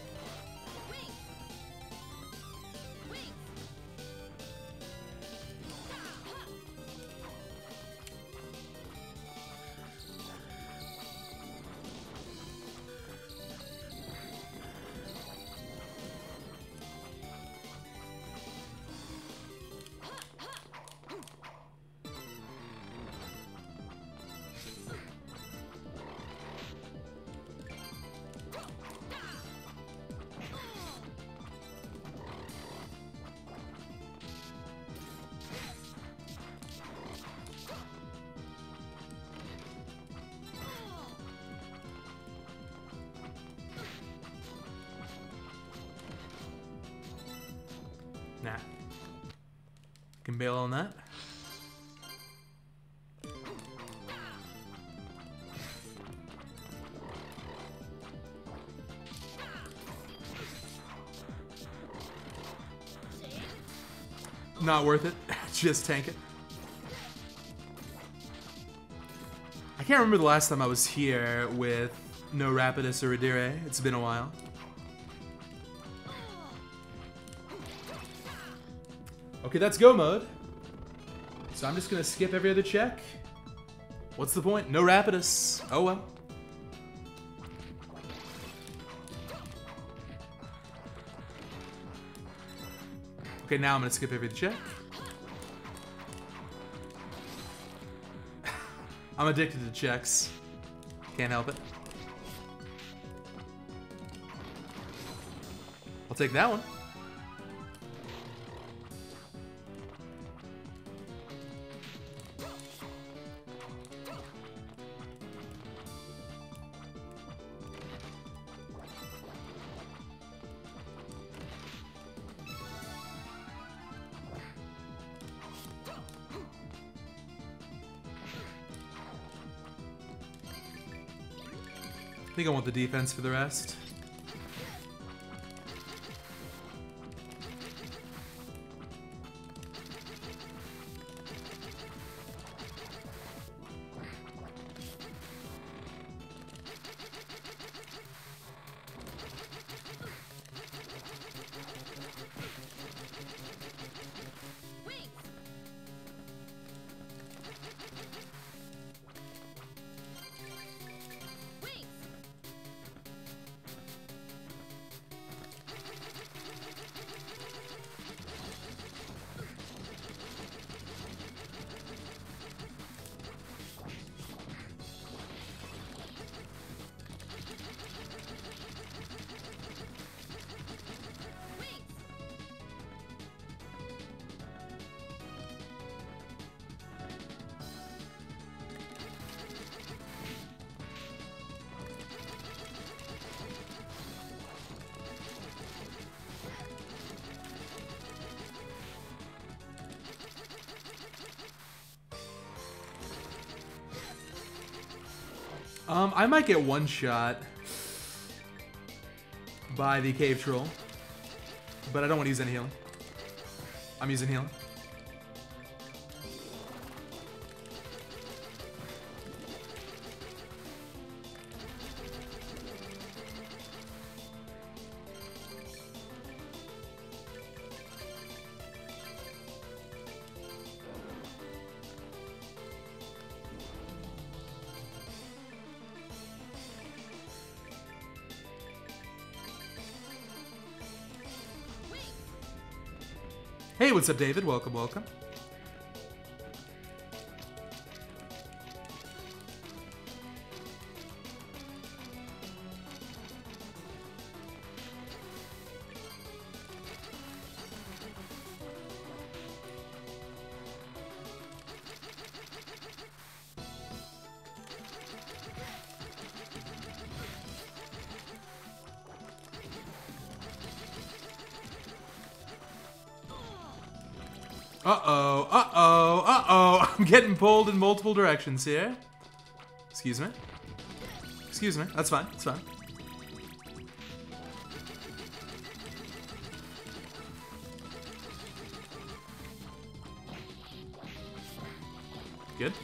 Nah. Can bail on that. Not worth it. Just tank it. I can't remember the last time I was here with no Rapidus or Radire. It's been a while. Okay, that's go mode. So I'm just gonna skip every other check. What's the point? No Rapidus. Oh well. Okay, now I'm gonna skip every other check. I'm addicted to checks. Can't help it. I'll take that one. I think I want the defense for the rest. I might get one shot by the cave troll, but I don't want to use any healing. I'm using healing. Hey, what's up, David? Welcome, welcome. Uh-oh, uh-oh, uh-oh. I'm getting pulled in multiple directions here. Excuse me. Excuse me. That's fine. That's fine. Good.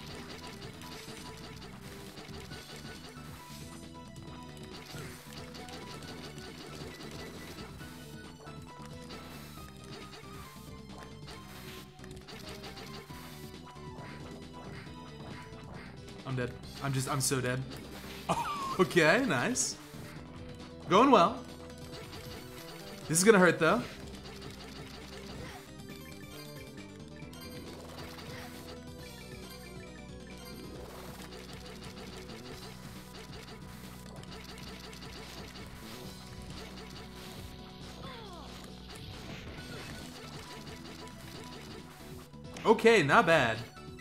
I'm dead. I'm so dead. Oh, okay, nice. Going well. This is gonna hurt though. Okay, not bad.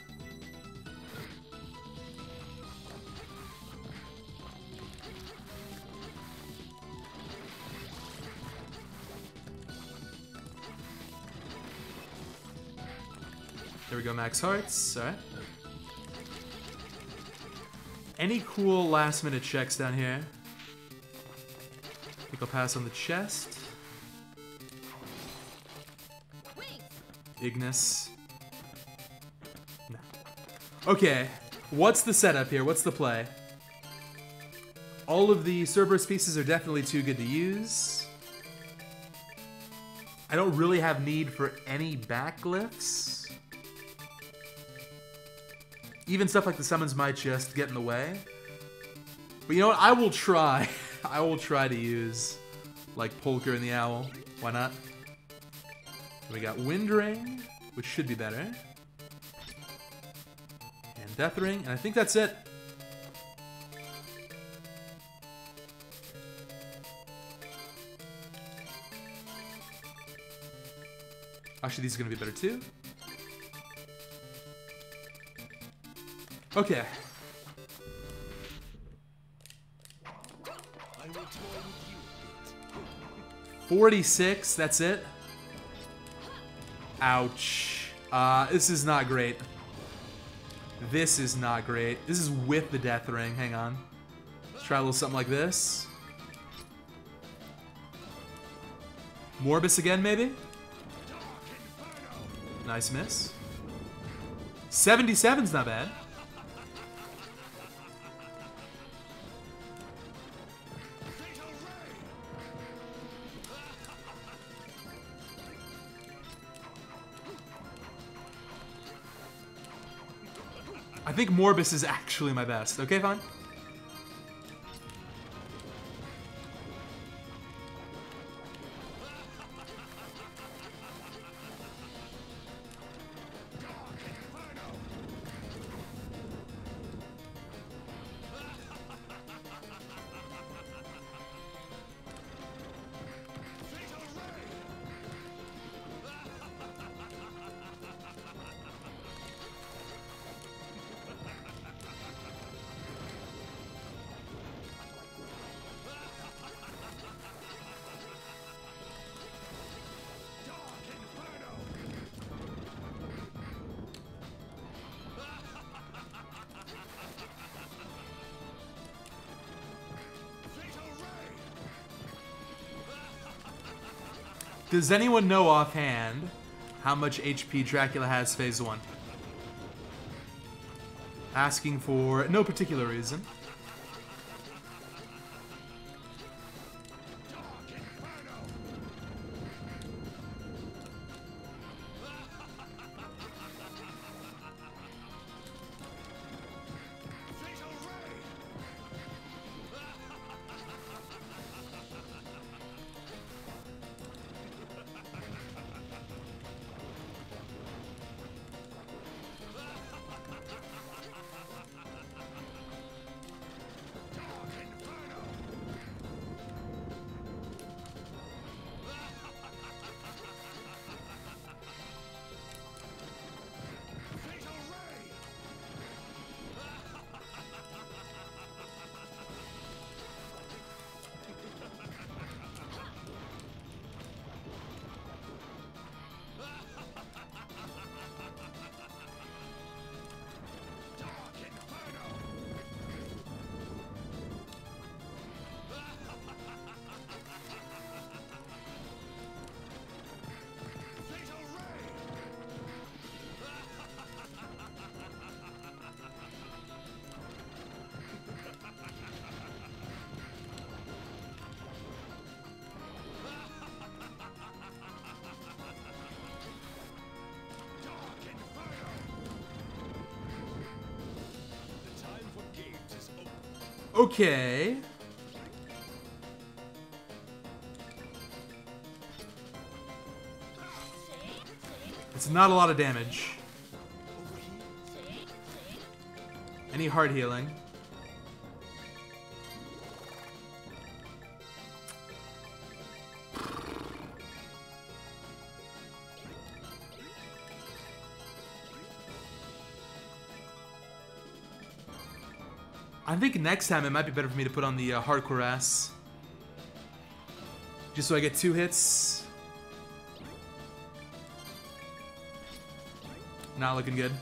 There we go, max hearts. Alright. Any cool last minute checks down here? I think I'll pass on the chest. Wings. Ignis. No. Okay, what's the setup here? What's the play? All of the Cerberus pieces are definitely too good to use. I don't really have need for any backglyphs. Even stuff like the summons might just get in the way. But you know what? I will try. I will try to use, like, Polker and the Owl. Why not? We got Wind Ring, which should be better. And Death Ring, and I think that's it. Actually, these are going to be better too. Okay. I will toy with you a bit. 46, that's it. Ouch. This is not great. This is not great. This is with the Death Ring. Hang on. Let's try a little something like this. Morbus again, maybe? Nice miss. 77's not bad. I think Morbus is actually my best. Okay, fine. Does anyone know offhand how much HP Dracula has phase 1? Asking for no particular reason. Okay. It's not a lot of damage. Any heart healing? I think next time it might be better for me to put on the hardcore ass. Just so I get 2 hits. Not looking good.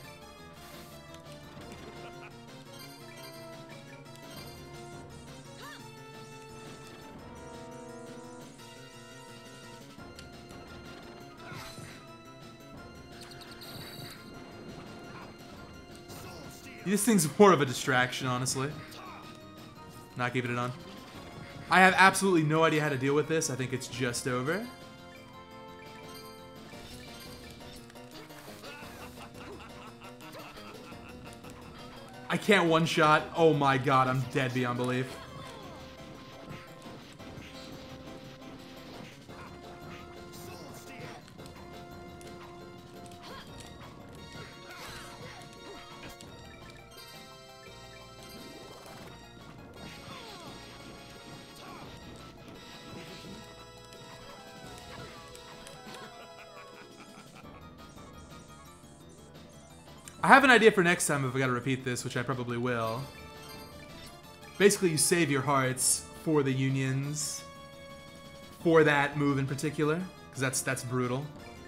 This thing's more of a distraction, honestly. Not keeping it on. I have absolutely no idea how to deal with this. I think it's just over. I can't one-shot. Oh my god, I'm dead beyond belief. I have an idea for next time if I gotta repeat this, which I probably will. Basically, you save your hearts for the unions. For that move in particular. Because that's brutal.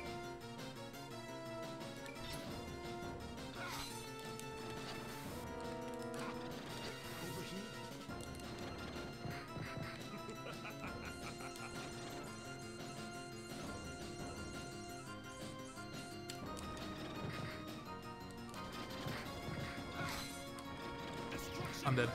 I'm dead.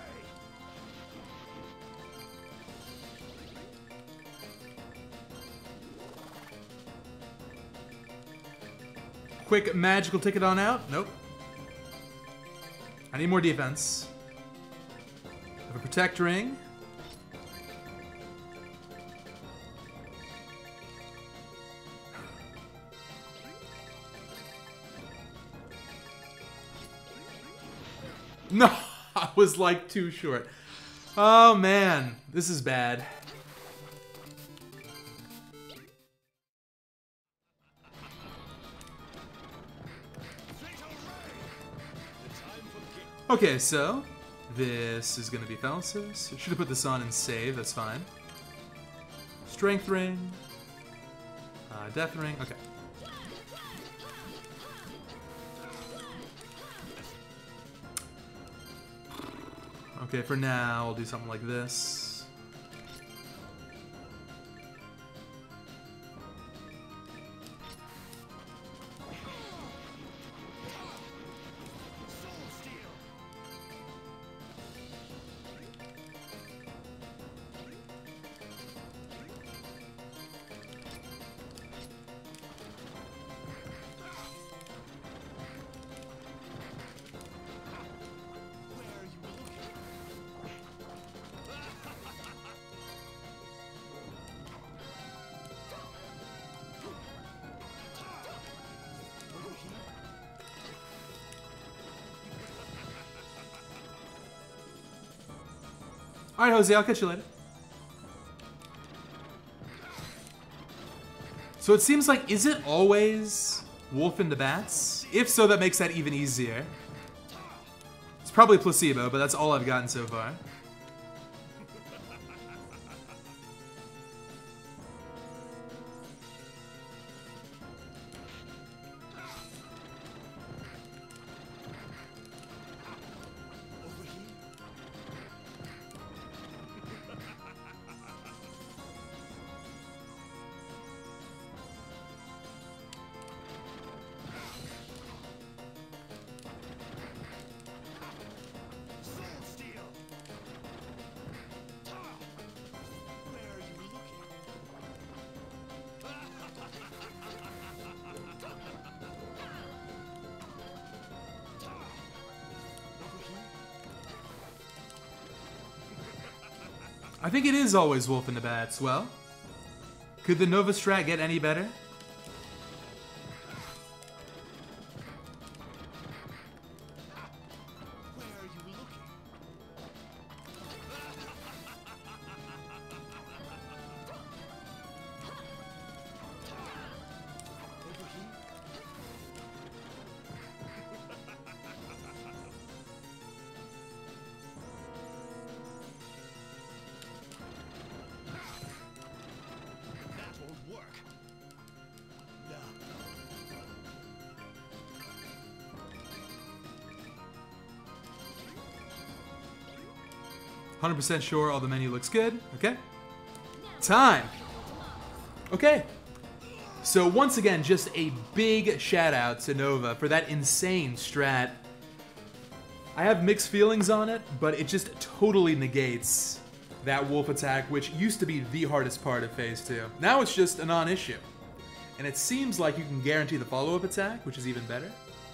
Quick magical ticket on out. Nope. I need more defense. I have a protect ring. No! I was like too short. Oh man, this is bad. Okay, so this is gonna be Thalass's. Should have put this on and save, that's fine. Strength ring. Death ring, okay. Okay, for now, I'll do something like this. Alright, Jose, I'll catch you later. So it seems like, is it always Wolf in the Bats? If so, that makes that even easier. It's probably placebo, but that's all I've gotten so far. Over here. Soul Steel. Where are you looking? Over here. I think it is always Wolf in the Bats. Well, could the Nova Strat get any better? Where are you looking? Over here. That won't work. No. 100% sure all the menu looks good. Okay. Time. Okay. So once again, just a big shout out to Nova for that insane strat. I have mixed feelings on it, but it just totally negates that wolf attack, which used to be the hardest part of Phase 2. Now it's just a non-issue. And it seems like you can guarantee the follow-up attack, which is even better.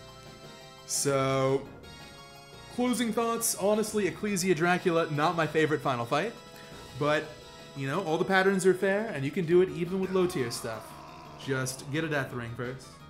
So, closing thoughts, honestly, Ecclesia Dracula, not my favorite final fight. But, you know, all the patterns are fair, and you can do it even with low-tier stuff. Just get a death ring first.